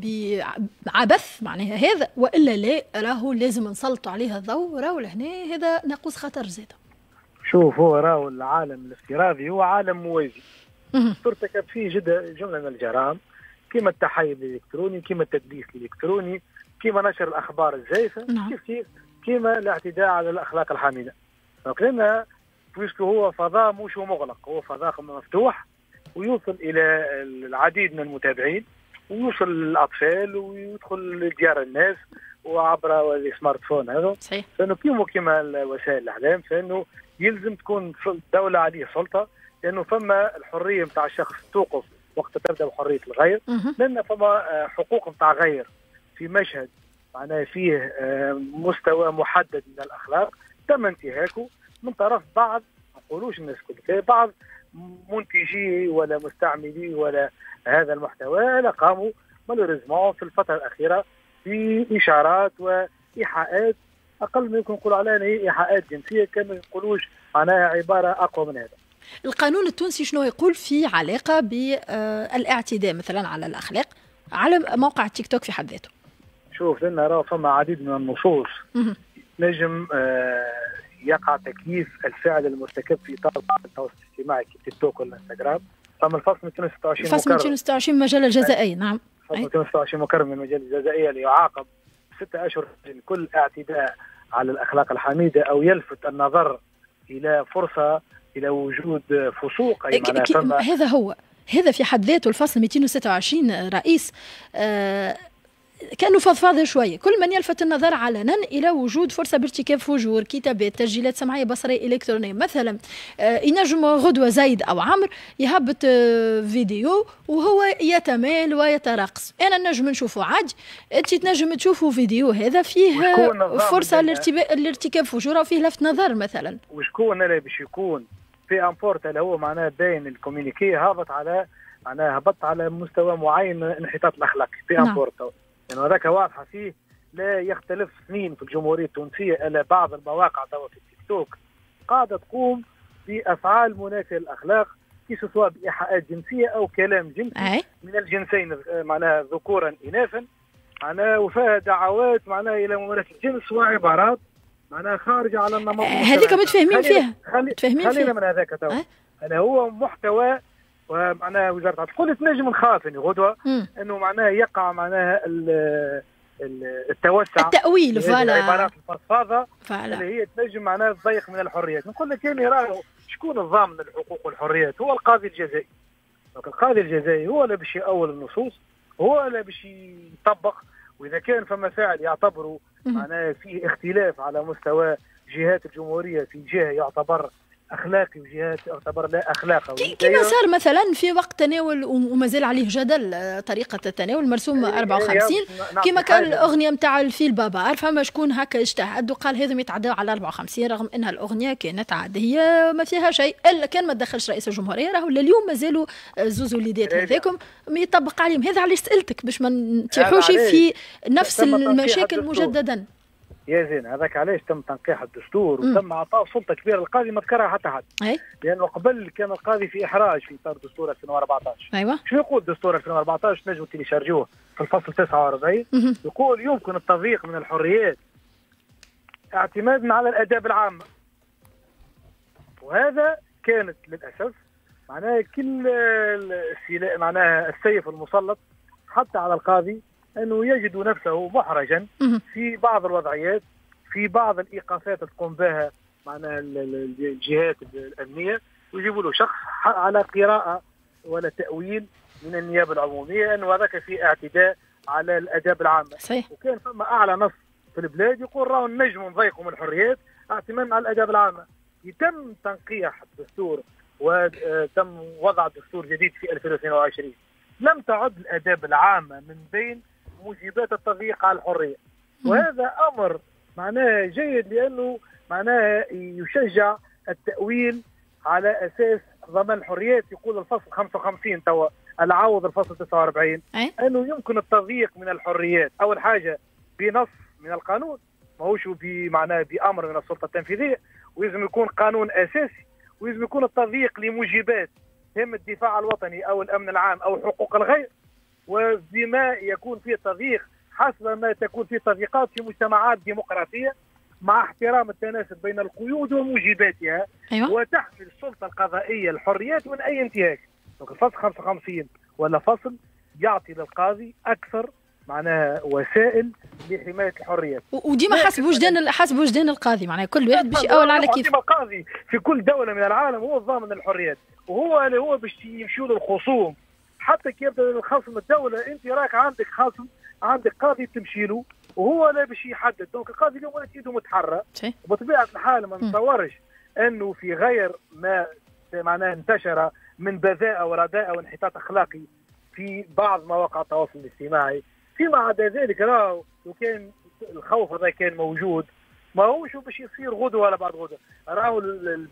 بعبث معناها هذا، وإلا لا راهو لازم نسلطوا عليه الضوء، راهو لهنا هذا ناقوس خطر زاده؟ شوف، هو راهو العالم الافتراضي هو عالم موازي ترتكب فيه جدا جملة من الجرائم، كما التحيز الإلكتروني، كما التدليس الإلكتروني، كما نشر الأخبار الزائفة، كيف كيف كما الاعتداء على الأخلاق الحميدة. لأن بويسكو هو فضاء مش مغلق، هو فضاء مفتوح ويوصل إلى العديد من المتابعين ويوصل للأطفال ويدخل لديار الناس وعبر السمارت فون هذا. صحيح. فإنه كيما كيما وسائل الإعلام، فإنه يلزم تكون الدولة عليه سلطة، لأنه فما الحرية متاع الشخص توقف وقت تبدأ بحرية الغير، لأن فما حقوق متاع غير في مشهد معناه فيه مستوى محدد من الأخلاق تم انتهاكه من طرف بعض، ما نقولوش الناس كلها، بعض منتجي ولا مستعملي ولا هذا المحتوى قاموا مالوريزمون في الفترة الأخيرة بإشارات وإيحاءات أقل ما يمكن نقول عليها هي إيحاءات جنسية، كما يقولوش معناها عبارة أقوى من هذا. القانون التونسي شنو يقول في علاقة بالاعتداء مثلا على الأخلاق على موقع التيك توك في حد ذاته؟ شوف، لأن راه فما عديد من النصوص نجم آه يقع تكييف الفعل المرتكب في اطار التواصل الاجتماعي كتيك توك والانستغرام. فما الفصل مئتين وستة وعشرين الفصل مئتين وستة وعشرين من المجله الجزائيه. نعم، الفصل مئتين وستة وعشرين مكرر من المجله الجزائيه ليعاقب ستة اشهر كل اعتداء على الاخلاق الحميده او يلفت النظر الى فرصه الى وجود فسوق. اي معناها فما هذا هو هذا في حد ذاته الفصل مئتين وستة وعشرين رئيس آه كأنه فضفاضة شوية، كل من يلفت النظر علنا إلى وجود فرصة بارتكاب فجور، كتابات، تسجيلات سمعية بصرية إلكترونية. مثلا آه ينجم غدوة زايد أو عمر يهبط آه فيديو وهو يتمال ويترقص، أنا نجم نشوفه عادي، أنت تنجم تشوفوا فيديو هذا فيه فرصة لارتكاب فجور أو فيه لفت نظر مثلا. وشكون اللي باش يكون في امبورت اللي هو معناه باين الكوميونيكي هابط على معناه هبط على مستوى معين من انحطاط الأخلاق في امبورت، يعني هذاك واضحه فيه لا يختلف سنين في الجمهوريه التونسيه الا بعض المواقع توا في التيك توك قاعده تقوم بافعال منافيه للاخلاق، سواء بايحاءات جنسيه او كلام جنسي من الجنسين معناها ذكورا اناثا، معناها وفيها دعوات معناها الى ممارسه الجنس وعبارات معناها خارجه على النمط. هذيك متفاهمين فيها متفاهمين خلينا من هذاك توا. هذا هو محتوى ومعناها وزارة العدل قلت نجم نخاف انه غدوة انه معناها يقع معناها التوسع التأويل فوالا العبارات الفضفاضة اللي هي تنجم معناها تضيق من الحريات. نقول لك يعني راهو شكون الضامن الحقوق والحريات؟ هو القاضي الجزائي. القاضي الجزائي هو اللي باش يأول النصوص، هو اللي باش يطبق، واذا كان فما فعل يعتبره معناها فيه اختلاف على مستوى جهات الجمهورية في جهة يعتبر اخلاقي وجهات يعتبر لا اخلاقي، كما صار مثلا في وقت تناول وما زال عليه جدل طريقه التناول مرسوم أربعة وخمسين كما كان الاغنيه نتاع الفيل بابار، فما شكون هكا اجتهد وقال هذم يتعداو على أربعة وخمسين رغم انها الاغنيه كانت عاديه ما فيها شيء، الا كان ما تدخلش رئيس الجمهوريه راهو لليوم مازالوا زوز وليدات هذاكم يطبق عليهم. هذا علاش سالتك باش ما نتيحوش في نفس المشاكل مجددا. يا زين هذاك علاش تم تنقيح الدستور وتم اعطاء سلطه كبيره للقاضي ما ذكرها حتى حد. أي؟ لانه قبل كان القاضي في احراج في اطار دستور ألفين وأربعطاش. ايوه شنو يقول دستور ألفين وأربعطاش؟ نجموا تيشارجوه في الفصل تسعة وأربعين يقول يمكن التضييق من الحريات اعتمادا على الاداب العامه، وهذا كانت للاسف معناها كل السلاح معناها السيف المسلط حتى على القاضي انه يجد نفسه محرجا في بعض الوضعيات، في بعض الايقافات تقوم بها معناها الجهات الامنيه، ويجيبوا له شخص على قراءه ولا تاويل من النيابه العموميه انه هذاك في اعتداء على الاداب العامه. صحيح. وكان فما اعلى نص في البلاد يقول راهو نجم نضيقوا من الحريات اعتمادا على الاداب العامه. يتم تنقيح الدستور وتم وضع دستور جديد في ألفين واثنين وعشرين، لم تعد الاداب العامه من بين موجبات التضييق على الحريه، وهذا امر معناها جيد لانه معناها يشجع التاويل على اساس ضمان الحريات. يقول الفصل خمسة وخمسين توا العوض الفصل تسعة وأربعين انه يمكن التضييق من الحريات اول حاجه بنص من القانون، ماهوش بمعناه بامر من السلطه التنفيذيه، ويلزم يكون قانون اساسي، ويلزم يكون التضييق لموجبات هم الدفاع الوطني او الامن العام او حقوق الغير، وبما يكون فيه تضييق حسب ما تكون فيه تضييقات في مجتمعات ديمقراطيه مع احترام التناسب بين القيود وموجباتها. أيوة. وتحمي السلطه القضائيه الحريات من اي انتهاك. الفصل خمسة وخمسين ولا فصل يعطي للقاضي اكثر معناها وسائل لحمايه الحريات، وديما حسب وجدان حسب وجدان القاضي، معناها كل واحد باش يأول على كيف. القاضي في كل دوله من العالم هو الضامن الحريات، وهو اللي هو باش يمشوا له الخصوم. حتى كي يبدا الخصم الدوله انت راك عندك خصم، عندك قاضي تمشي له وهو لا باش يحدد. دونك القاضي اليوم ولات ايده متحرى، وبطبيعه الحال ما نتصورش انه في غير ما معناه انتشر من بذاءه ورداءه وانحطاط اخلاقي في بعض مواقع التواصل الاجتماعي. فيما عدا ذلك راهو لو كان الخوف هذا كان موجود ما هوش باش يصير غدوه ولا بعد غدوه. راهو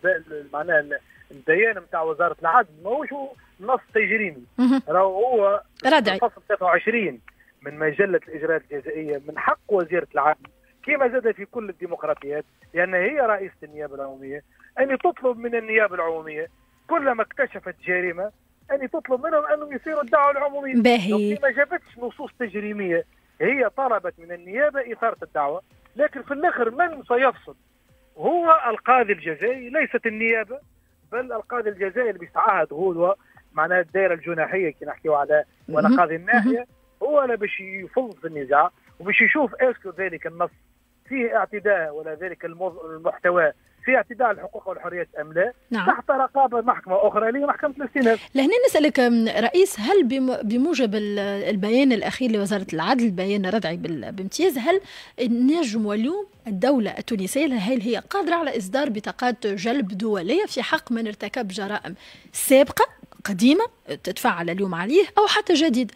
معناه البيان نتاع وزاره العدل ما هوش نص تجريمي، راهو هو ردعي فصل ثلاثة وعشرين من مجله الاجراءات الجزائيه. من حق وزيره العدل كما زاد في كل الديمقراطيات، لان هي رئيسه النيابه العموميه، ان تطلب من النيابه العموميه كلما اكتشفت جريمه ان تطلب منهم انهم يصيروا الدعوه العموميه. باهي ما جابتش نصوص تجريميه، هي طلبت من النيابه اثاره الدعوه، لكن في الاخر من سيفصل هو القاضي الجزائي، ليست النيابه، بل القاضي الجزائي اللي بيتعهد هو معناها الدائره الجناحيه كي نحكيو على ولا قاضي الناحيه، هو اللي باش يفوز في النزاع وباش يشوف اسكو ذلك النص فيه اعتداء ولا ذلك المحتوى في اعتداء على الحقوق والحريات ام لا. نعم. تحت رقابه محكمه اخرى اللي هي محكمه الاستئناف. لهنا نسالك رئيس، هل بموجب البيان الاخير لوزاره العدل، بيان ردعي بامتياز، هل نجم اليوم الدوله التونسيه هل هي قادره على اصدار بطاقات جلب دوليه في حق من ارتكب جرائم سابقه قديمه تتفعل اليوم عليه او حتى جديد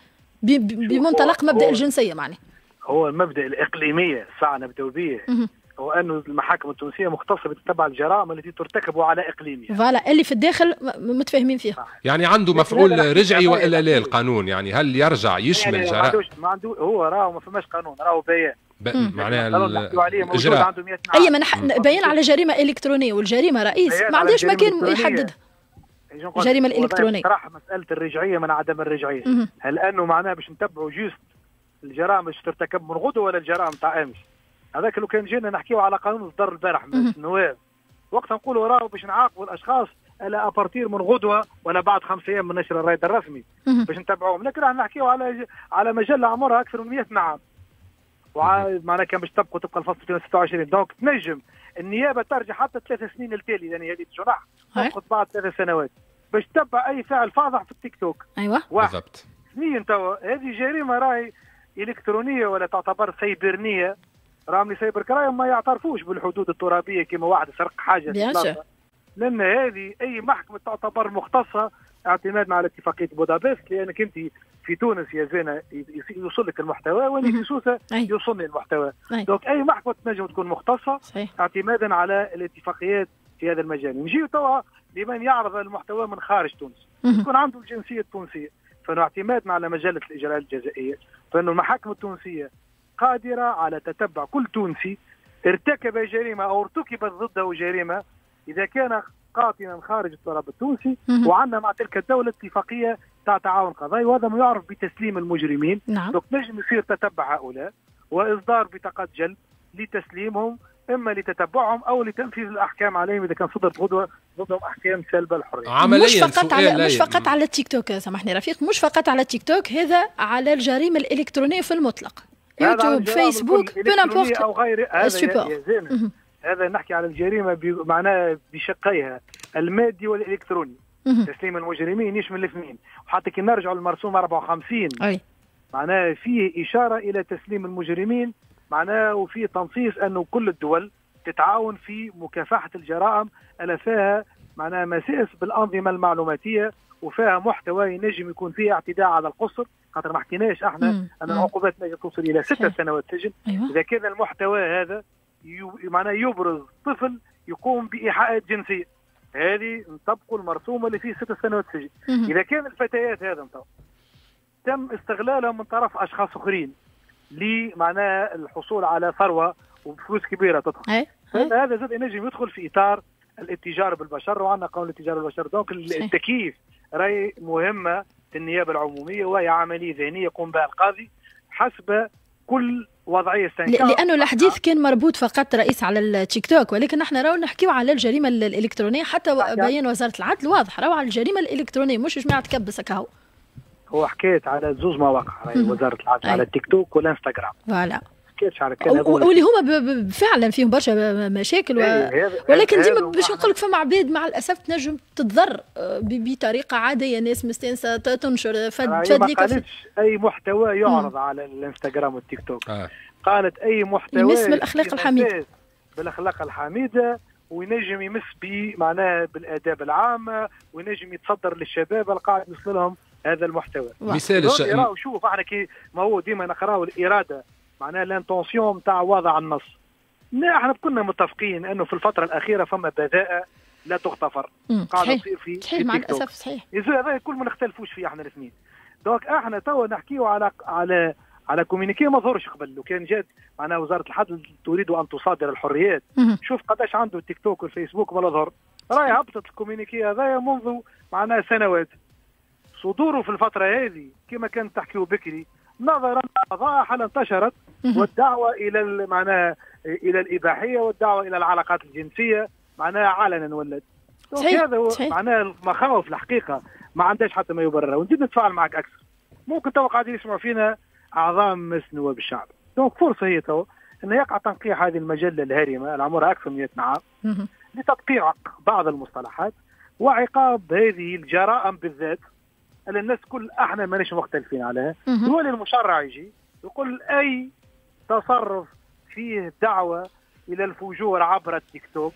بمنطلق مبدا الجنسيه؟ معناه هو المبدا الاقليميه ساعه نبداو به، هو أنه المحاكم التونسية مختصة بتتبع الجرائم التي ترتكب على إقليمها. فوالا اللي في الداخل متفاهمين فيها. يعني عنده مفعول رجعي وإلا لا القانون؟ يعني هل يرجع يشمل يعني جرائم؟ ما عنده، هو راهو ما فماش قانون، راهو بيان. معناها الإجراء. أي من بيان على جريمة إلكترونية، والجريمة رئيس ما عندهاش مكان يحددها. الجريمة الإلكترونية. صراحة مسألة الرجعية من عدم الرجعية. هل أنه معناه باش نتبعوا جوست الجرائم باش ترتكب من غدوة ولا الجرائم تاع أمس؟ هذاك لو كان جينا نحكيو على قانون اصدر البارح من النواب، وقتها نقولوا راهو باش نعاقبوا الاشخاص على ابارتير من غدوه ولا بعد خمس ايام من نشر الرايد الرسمي باش نتبعوهم، لكن راح نحكيو على على مجله عمرها اكثر من مئة عام، ومعناها كان باش تبقوا تبقى الفصل ستة وعشرين. دونك تنجم النيابه ترجع حتى ثلاث سنين التالي، يعني هذه الجناح تسقط بعد ثلاث سنوات باش تتبع اي فعل فاضح في التيك توك. ايوه بالضبط. اثنين توا هذه جريمه راهي الكترونيه ولا تعتبر سيبرنيه، راهم سايبر كرايم ما يعترفوش بالحدود الترابيه كما واحد سرق حاجه في لان هذه اي محكمه تعتبر مختصه اعتمادا على اتفاقيه بودابست، لانك انت في تونس يا زينه يوصل لك المحتوى وانا في سوسه يوصلني المحتوى. دونك اي محكمه تنجم تكون مختصه اعتمادا على الاتفاقيات في هذا المجال. نجيو توا لمن يعرض المحتوى من خارج تونس يكون عنده الجنسيه التونسيه، فانه اعتمادا على مجله الاجراءات الجزائيه، فانه المحاكم التونسيه قادرة على تتبع كل تونسي ارتكب جريمة أو ارتكبت ضده جريمة إذا كان قاطنا خارج التراب التونسي، وعندنا مع تلك الدولة اتفاقية تاع تعاون قضائي، وهذا ما يعرف بتسليم المجرمين. نعم. دونك نجم يصير تتبع هؤلاء وإصدار بطاقات جلب لتسليمهم، إما لتتبعهم أو لتنفيذ الأحكام عليهم إذا كان صدرت غدوة ضدهم أحكام سلب الحرية. مش فقط على مش فقط على التيك توك، سامحني رفيق، مش فقط على التيك توك، هذا على الجريمة الإلكترونية في المطلق، يوتيوب، فيسبوك، بنابورت او غير هذا. هذا نحكي على الجريمه معناها بشقيها المادي والالكتروني. تسليم المجرمين يشمل الاثنين، وحتى كي نرجعوا للمرسوم أربعة وخمسين أي. معناها فيه اشاره الى تسليم المجرمين، معناها وفيه تنصيص انه كل الدول تتعاون في مكافحه الجرائم الا فيها معناها مساس بالانظمه المعلوماتيه، وفيها محتوى ينجم يكون فيه اعتداء على القصر، خاطر ما حكيناش احنا ان العقوبات نجم توصل الى ست سنوات سجن. أيوة. اذا كان المحتوى هذا معناها يبرز طفل يقوم بإيحاءات جنسية، هذه نطبقوا المرسومة اللي فيه ست سنوات سجن. إذا كان الفتيات هذا تم استغلالها من طرف أشخاص آخرين لمعناها الحصول على ثروة وبفلوس كبيرة تدخل، هذا زاد ينجم يدخل في إطار الاتجار بالبشر، وعندنا قانون الاتجار بالبشر. دونك التكييف راي مهمة في النيابة العمومية، وهي عملية ذهنية يقوم بها القاضي حسب كل وضعية استنكار. لأنه الحديث كان مربوط فقط رئيس على التيك توك، ولكن نحن راو نحكيو على الجريمة الإلكترونية. حتى بيان وزارة العدل واضح، راو على الجريمة الإلكترونية مش جماعة كبس هكاهو. هو حكيت على زوز مواقع وزارة العدل على التيك توك والانستغرام. فوالا. على واللي هما فعلا فيهم برشا مشاكل و... ولكن ديما باش نقول لك فما عباد مع الاسف تنجم تتضر بطريقه عاديه، ناس مستانسه تنشر فد فد ليك. ما قالتش اي محتوى يعرض مم. على الانستغرام والتيك توك. آه. قالت اي محتوى يمس بالاخلاق الحميده بالاخلاق الحميده وينجم يمس ب معناها بالاداب العامه، وينجم يتصدر للشباب القاعد يوصل لهم هذا المحتوى. مثال الشيء شوف احنا كي ما هو ديما نقراو الاراده معناها الانتونسيون نتاع وضع النص. احنا كنا متفقين انه في الفتره الاخيره فما بذاءه لا تغتفر قاعده تصير في صحيح مع الاسف صحيح. هذا كل ما نختلفوش فيه احنا الاثنين. دونك احنا توا نحكيو على على على كومينيكي ما ظهرش قبل، لو كان جات معناها وزاره العدل تريد ان تصادر الحريات. مم. شوف قداش عنده التيك توك والفيسبوك ولا ظهر، راهي هبطت الكومينيكي هذايا منذ معناها سنوات. صدوره في الفتره هذه كما كانت تحكيو بكري نظرا لفضائح انتشرت والدعوه الى معناها الى الاباحيه والدعوه الى العلاقات الجنسيه معناها علنا ولد. هذا هو معناها المخاوف الحقيقه ما عندهاش حتى ما يبررها، ونزيد نتفاعل معك اكثر. ممكن تو قاعدين يسمعوا فينا اعضاء مجلس نواب الشعب، دونك فرصه هي تو ان يقع تنقيح هذه المجله الهارمه اللي عمرها اكثر من مئة عام لتدقيق بعض المصطلحات وعقاب هذه الجرائم بالذات اللي الناس كل احنا ماناش مختلفين عليها. يولي المشرع يجي يقول اي تصرف فيه دعوه الى الفجور عبر التيك توك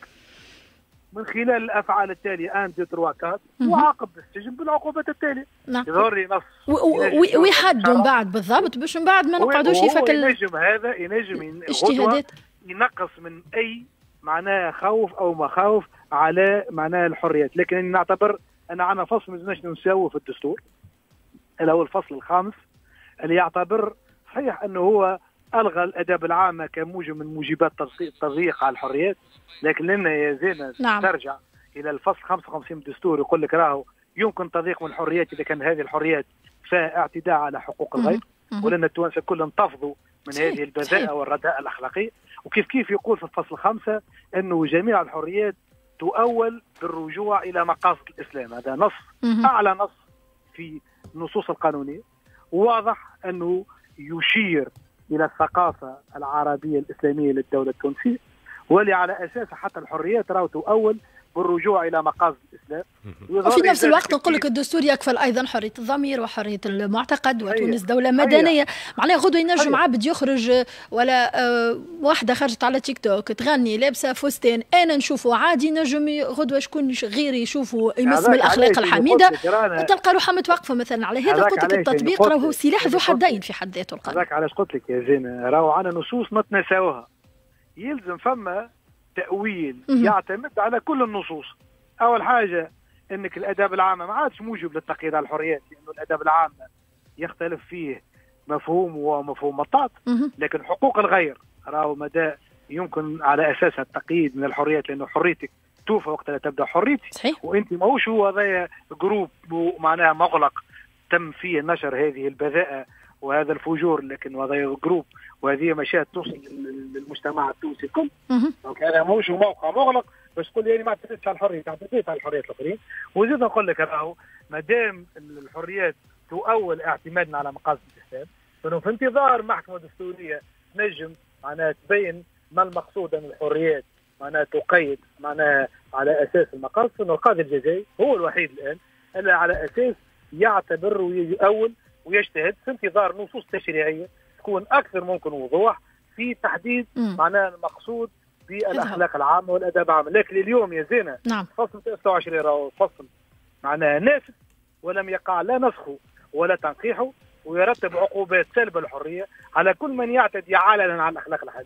من خلال الافعال التاليه ان دو تروا كات وعاقب بالسجن بالعقوبات التاليه. نعم. يظهر لي نص ويحدوا من بعد بالضبط باش من بعد ما نقعدوش يفكر ينجم هذا ينجم اجتهادات ينقص من اي معناها خوف او مخاوف على معناها الحريات. لكن نعتبر أن عندنا فصل ما لازمناش نساوه في الدستور اللي هو الفصل الخامس اللي يعتبر صحيح أنه هو ألغى الآداب العامة كموجب من موجبات التضييق على الحريات، لكن لنا يا زينة نعم. ترجع إلى الفصل خمسة وخمسين من الدستور يقول لك راهو يمكن تضييق من الحريات إذا كان هذه الحريات فيها اعتداء على حقوق الغير، ولأن التوانسة كلهم انتفضوا من صحيح. هذه البذاءة والرداء الأخلاقية. وكيف كيف يقول في الفصل خمسة أنه جميع الحريات تؤول بالرجوع إلى مقاصد الإسلام. هذا نص أعلى نص في النصوص القانونية، واضح أنه يشير إلى الثقافة العربية الإسلامية للدولة التونسية، واللي على أساسها حتى الحريات راهو تؤول بالرجوع الى مقاصد الاسلام. وفي نفس الوقت نقول لك الدستور يكفل ايضا حريه الضمير وحريه المعتقد، وتونس دوله مدنيه. معناها غدوه ينجم عبد يخرج ولا آه واحده خرجت على تيك توك تغني لابسه فستان انا نشوفه عادي، نجم غدوه شكون غير يشوفه يمس الاخلاق الحميده، تلقى روحها متوقفه مثلا على هذا. قلت لك التطبيق راهو سلاح ذو حدين في حد ذاته. القانون هذاك علاش قلت لك يا زينه راهو عندنا نصوص ما تنساوها، يلزم فما تأويل يعتمد على كل النصوص. أول حاجة أنك الأداب العامة ما عادش موجب للتقييد على الحريات، لأنه الأداب العامة يختلف فيه مفهوم ومفهوم مطاط، لكن حقوق الغير راهو مدى يمكن على أساسها التقييد من الحريات، لأنه حريتك توفى وقت لا تبدأ حريتك. صحيح. وأنت ماهوش هو هذا جروب معناها مغلق تم فيه نشر هذه البذاءة وهذا الفجور، لكن هذا جروب وهذه مشاهد توصل للمجتمع التونسي الكل. دونك هذا ماهوش موقع مغلق باش تقول لي يعني ما اعتديتش على الحريه، اعتديت على الحريات الاخرين. وزيد نقول لك راهو ما دام الحريات تؤول اعتمادنا على مقاصد الاسلام، فانه في انتظار محكمه دستوريه نجم معناها تبين ما المقصود ان الحريات معناها تقيد معناها على اساس المقاصد، فانه القاضي الجزائري هو الوحيد الان اللي على اساس يعتبر ويؤول ويجتهد في انتظار نصوص تشريعيه تكون اكثر ممكن وضوح في تحديد معناها المقصود بالاخلاق العامه والاداب العامه. لكن اليوم يا زينه نعم. فصل تسعة وعشرين راهو فصل معناها نافذ ولم يقع لا نسخه ولا تنقيحه، ويرتب عقوبات سلب الحريه على كل من يعتدي علنا على الاخلاق الحديثه،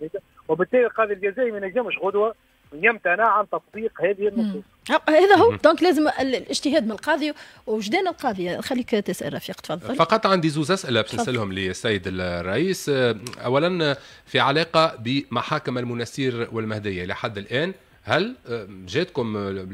وبالتالي القاضي الجزائي ما ينجمش غدوه يمتنع عن تطبيق هذه النصوص. هذا هو دونك لازم الاجتهاد من القاضي ووجدان القاضي. خليك تسال رفيق تفضل. فقط عندي زوز اسئله باش نسالهم للسيد الرئيس. اولا في علاقه بمحاكم المنسير والمهديه لحد الان، هل جاتكم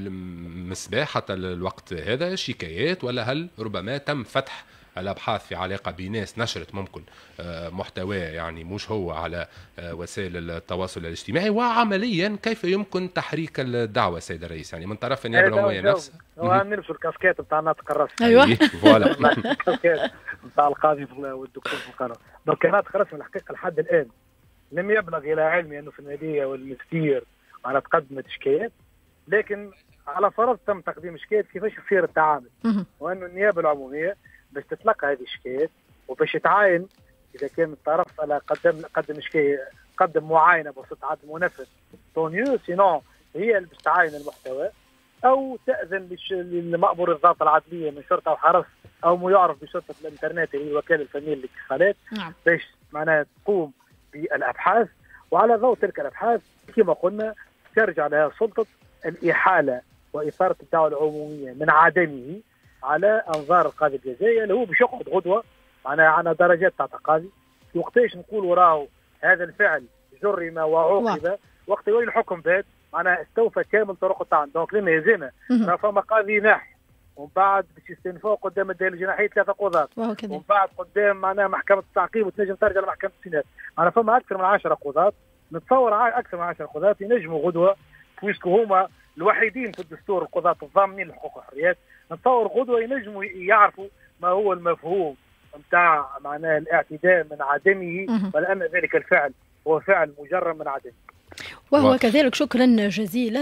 مصباح حتى الوقت هذا شكايات، ولا هل ربما تم فتح الابحاث في علاقه بناس نشرت ممكن محتوى يعني مش هو على وسائل التواصل الاجتماعي؟ وعمليا كيف يمكن تحريك الدعوه سيد الرئيس يعني من طرف النيابه العموميه نفسها؟ هو نلبسوا الكاسكيت بتاع ناطق الرسمي. ايوه فوالا الكاسكيت بتاع القاضي والدكتور في القانون. دونك ناطق الرسمي الحقيقه لحد الان لم يبلغ الى علمي انه في المهديه والمستير على تقدمت شكايات، لكن على فرض تم تقديم شكايات كيفاش يصير التعامل؟ وانه النيابه العموميه باش تتلقى هذه الشكايات وباش تعاين اذا كان الطرف على قدم قدم شكايه قدم معاينه بواسطه عدد منفذ طونيو، سينون هي اللي باش تعاين المحتوى او تاذن لمأمور الضابط العدليه من شرطه او حرس او ما يعرف بشرطه الانترنت اللي هي الوكاله الفنيه للاتصالات باش معناها تقوم بالابحاث، وعلى ضوء تلك الابحاث كما قلنا ترجع لها سلطه الاحاله واثاره الدعوه العموميه من عدمه على انظار القاضي الجزائي اللي هو باش يقعد غدوه معناها على درجات تاع تقاضي. وقتاش نقولوا راهو هذا الفعل جرم وعوقب وقت يولي الحكم بات معناها استوفى كامل طرق الطعن. دونك لنا يزينا راه فما قاضي ناحي ومن بعد باش يستنفوا قدام الدائره الجناحيه ثلاثه قضاة ومن بعد قدام معناها محكمه التعقيب وتنجم ترجع لمحكمه السينات. انا فما اكثر من عشرة قضاة، نتصور اكثر من عشرة قضاة ينجموا غدوه بويسكو هما الوحيدين في الدستور القضاة الضامنين للحقوق والحريات، نتصور غدوه ينجموا يعرفوا ما هو المفهوم نتاع معناه الاعتداء من عدمه، ولأن ذلك الفعل هو فعل مجرم من عدمه. وهو كذلك. شكرا جزيلا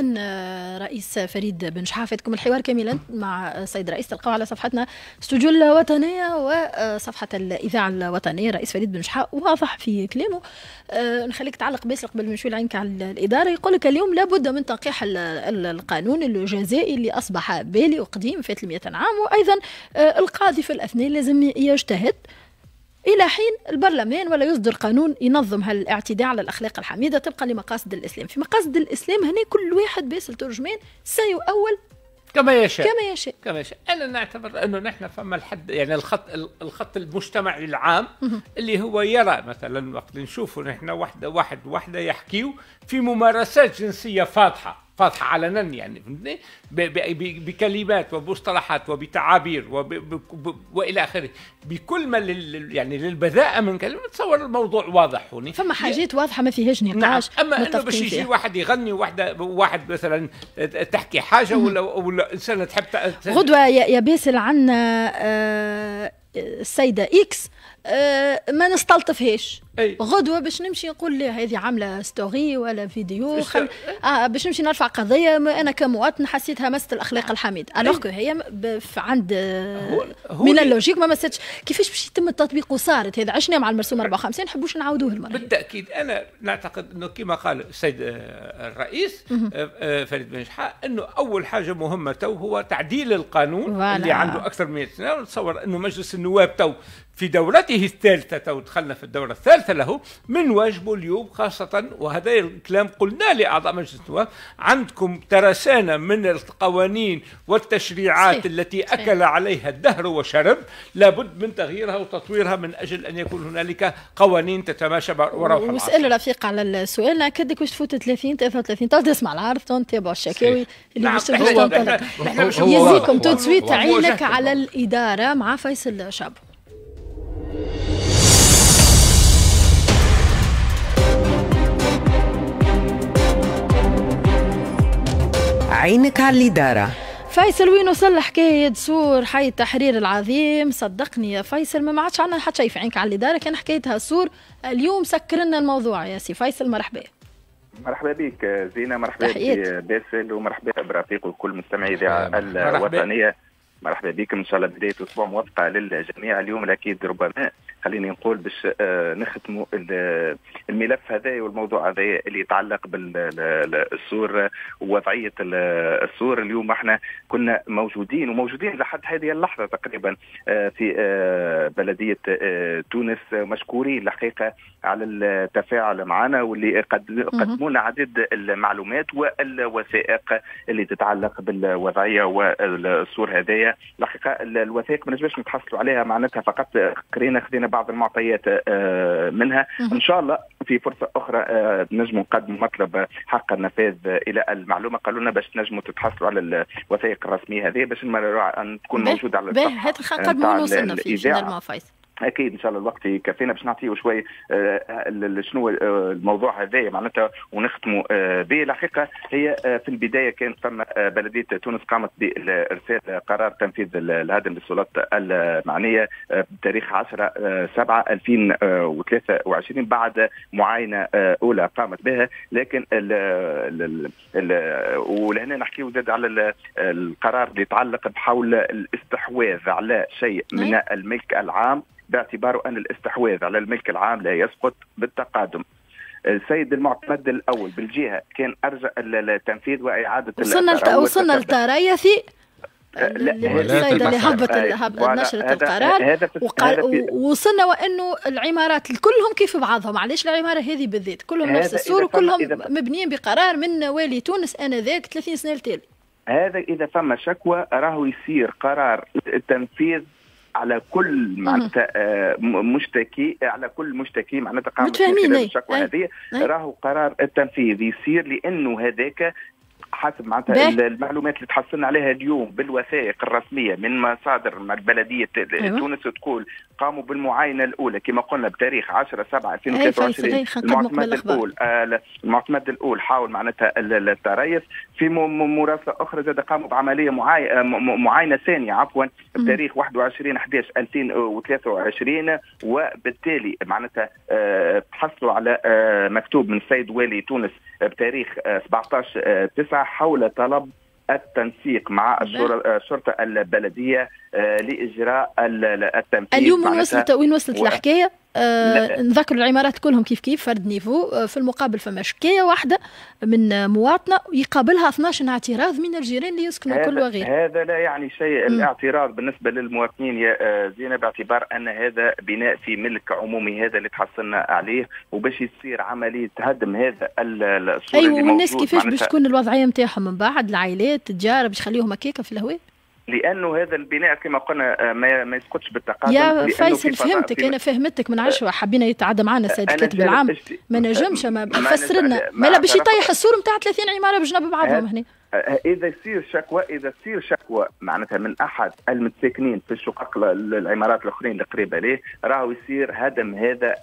رئيس فريد بن شحاح. فاتكم الحوار كاملا مع السيد رئيس، تلقاو على صفحتنا استوديو الوطنية وصفحة الإذاعة الوطنية. رئيس فريد بن شحاح واضح في كلامه. أه نخليك تعلق باسل قبل ما نشوي عينك على الإدارة. يقول لك اليوم لابد من تنقيح القانون الجزائي اللي أصبح بالي وقديم فات المئة عام، وأيضا أه القاضي في الأثناء لازم يجتهد إلى حين البرلمان ولا يصدر قانون ينظم هالاعتداء على الأخلاق الحميدة طبقا لمقاصد الإسلام. في مقاصد الإسلام هنا كل واحد باسل ترجمان سيؤول كما يشاء كما يشاء كما يشاء. أنا نعتبر أنه نحن فما الحد يعني الخط الخط المجتمعي العام اللي هو يرى مثلا وقت نشوفوا نحن واحدة واحد واحدة يحكيوا في ممارسات جنسية فاضحة فاضحة علنا يعني فهمتني بكلمات وبمصطلحات وبتعابير والى اخره بكل ما لل يعني للبذاءة من كلمة. تصور الموضوع واضح هوني فما حاجات واضحة ما فيهاش نقاش. نعم. اما انه باش يجي واحد يغني وواحده واحد مثلا تحكي حاجة ولا ولا انسانه تحب غدوة يا باسل عنا آه السيدة إكس أه ما نستلطفهاش. أي. غدوة باش نمشي نقول لي هذه عاملة ستوري ولا فيديو خل... آه باش نمشي نرفع قضية أنا كمواطن حسيتها مست الأخلاق الحميد ألوغ كو هي بف عند هو... هو من اللوجيك ما مستش. كيفاش باش يتم التطبيق وصارت هذا عشنا مع المرسوم أربعة وخمسين نحبوش نعاودوه المرة. بالتأكيد أنا نعتقد أنه كما قال السيد الرئيس فريد بن شحاح أنه أول حاجة مهمة تو هو تعديل القانون وانا. اللي عنده أكثر من مئة سنة. ونتصور أنه مجلس النواب تو في دورته الثالثة تو دخلنا في الدورة الثالثة له من واجبه اليوم خاصة، وهذا الكلام قلنا لأعضاء مجلس النواب عندكم ترسانة من القوانين والتشريعات صحيح. التي صحيح. أكل عليها الدهر وشرب، لابد من تغييرها وتطويرها من أجل أن يكون هنالك قوانين تتماشى وروح العصر. وسأل رفيق على السؤال نأكدك واش تفوت ثلاثين ثلاثة وثلاثين تو تسمع العرض تتابع الشكاوي اللي باش تفوت. يزيكم تو تسويت عينك على الإدارة مع فيصل شابو. عينك على الإدارة. فيصل وين وصل حكاية سور حي التحرير العظيم؟ صدقني يا فيصل ما عادش عندنا حتى شيء في عينك على الإدارة، كان حكايتها سور. اليوم سكرنا الموضوع يا سي فيصل، مرحبا. مرحبا بك زينة، مرحبا بك باسل، ومرحبا برفيق وكل مستمعي الإذاعة الوطنية. مرحبا بكم، إن شاء الله بداية أسبوع موفقة للجميع. اليوم أكيد ربما خليني نقول باش نختموا الملف هذا والموضوع هذا اللي يتعلق بالسور ووضعيه السور. اليوم احنا كنا موجودين وموجودين لحد هذه اللحظه تقريبا في بلديه تونس، مشكورين الحقيقه على التفاعل معنا واللي قدموا لنا عدد المعلومات والوثائق اللي تتعلق بالوضعيه والسور هذايا. الحقيقه الوثائق ما نجمش نتحصلوا عليها معناتها فقط قرينا خذينا بعض المعطيات منها. ان شاء الله في فرصه اخرى نجموا نقدموا مطلب حق النفاذ الى المعلومه. قالوا لنا باش نجموا تتحصلوا على الوثائق الرسميه هذه باش ان تكون موجوده على الصفحه نتاع الاذاعه. اكيد ان شاء الله الوقت يكفينا باش نعطيه شوي آه شنو الموضوع هذا معناتها ونختموا آه به. الحقيقه هي آه في البدايه كانت ثم آه بلديه تونس قامت بارسال قرار تنفيذ الهدم للسلطات المعنيه آه بتاريخ عشرة سبعة ألفين وثلاثة وعشرين بعد معاينه آه اولى قامت بها. لكن ولهنا نحكيو زاد على القرار اللي يتعلق بحول الاستحواذ على شيء من الملك العام باعتباره أن الاستحواذ على الملك العام لا يسقط بالتقادم. السيد المعتمد الأول بالجهة كان أرجع التنفيذ وإعادة وصلنا وصلنا للترايثي السيد اللي هبط نشرة القرار ووصلنا وأنه العمارات كلهم كيف بعضهم. علاش العمارة هذه بالذات كلهم نفس السور وكلهم مبنيين بقرار من والي تونس آنذاك ثلاثين سنة التالي. هذا إذا فما شكوى راهو يصير قرار التنفيذ على كل معناتها مشتكي على كل مشتكي معناتها قامت بالشكوى هذه راهو قرار التنفيذ يصير لانه هذاك حسب معناتها المعلومات اللي تحصلنا عليها اليوم بالوثائق الرسميه من مصادر بلديه أيوة. تونس تقول قاموا بالمعاينه الاولى كما قلنا بتاريخ عشرة سبعة ألفين وثلاثة وعشرين. المعتمد الاول آه المعتمد الاول حاول معناتها التريث في مراسله اخرى زاد قاموا بعمليه معاي... معاينه ثانيه عفوا بتاريخ واحد وعشرين أحد عشر ألفين وثلاثة وعشرين وبالتالي معناتها آه تحصلوا على آه مكتوب من السيد والي تونس بتاريخ آه سبعة عشر تسعة حول طلب التنسيق مع الشرطه البلديه آه لاجراء التنفيذ. اليوم وين وصلت وين وصلت و... الحكايه؟ آه نذكر العمارات كلهم كيف كيف فرد نيفو. آه في المقابل فما شكايه واحده من مواطنه يقابلها اثناش اعتراض من الجيران اللي يسكنوا كل وغير. هذا لا يعني شيء. م. الاعتراض بالنسبه للمواطنين يا آه زينه باعتبار ان هذا بناء في ملك عمومي هذا اللي تحصلنا عليه وباش يصير عمليه هدم هذا السور. ايوه والناس كيفاش باش تكون الوضعيه نتاعهم من بعد العائلات التجار باش يخليهم هكاكا في الهواء؟ لانه هذا البناء كما قلنا ما, ما يسقطش بالتقادم. يا فيصل فهمتك انا فهمتك من عشوة حبينا يتعدى معنا السيد الكاتب العام ما نجمش ما فسر لنا ما لا باش يطيح السور نتاع ثلاثين عماره بجنب بعضهم هنا. اذا يصير شكوى اذا تصير شكوى معناتها من احد المتساكنين في الشقق العمارات الاخرين اللي قريبه ليه راهو يصير هدم هذا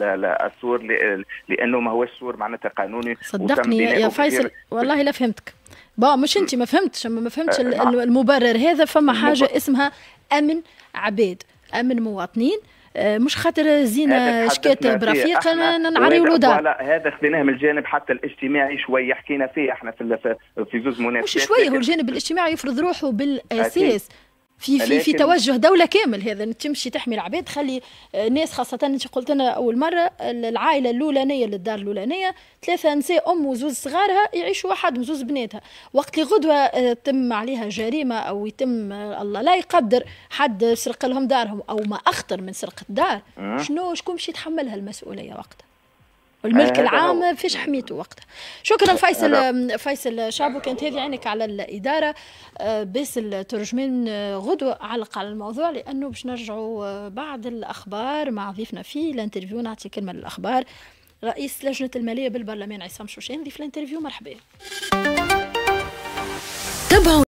السور لانه ما هوش سور معناتها قانوني. صدقني يا فيصل والله لا فهمتك. با مش انت ما فهمتش ما فهمتش المبرر هذا. فما حاجه اسمها امن عباد امن مواطنين مش خاطر زينه شكات برفيق نعريو له دار. لا هذا خذيناه من الجانب حتى الاجتماعي شويه حكينا فيه احنا في في زوج مناسبات. مش شويه هو الجانب الاجتماعي يفرض روحه بالاساس في في في توجه دوله كامل. هذا تمشي تحمي العباد تخلي ناس خاصه انت قلت لنا اول مره العائله الاولانيه للدار الاولانيه ثلاثه نساء ام وزوز صغارها يعيشوا واحد وزوز بناتها. وقت اللي غدوه تم عليها جريمه او يتم الله لا يقدر حد سرق لهم دارهم او ما اخطر من سرقه دار شنو شكون باش يتحملها المسؤوليه وقتها؟ والملك آه العام فيش حميته وقتها. شكرا فيصل فيصل شعبو. كانت هذه عينك على الإدارة. باسل ترجمان غدوة علق على الموضوع لأنه باش نرجعوا بعد الأخبار مع ضيفنا في الانترفيو. نعطي كلمة للأخبار رئيس لجنة المالية بالبرلمان عصام شوشان ضيف الانترفيو. مرحبا.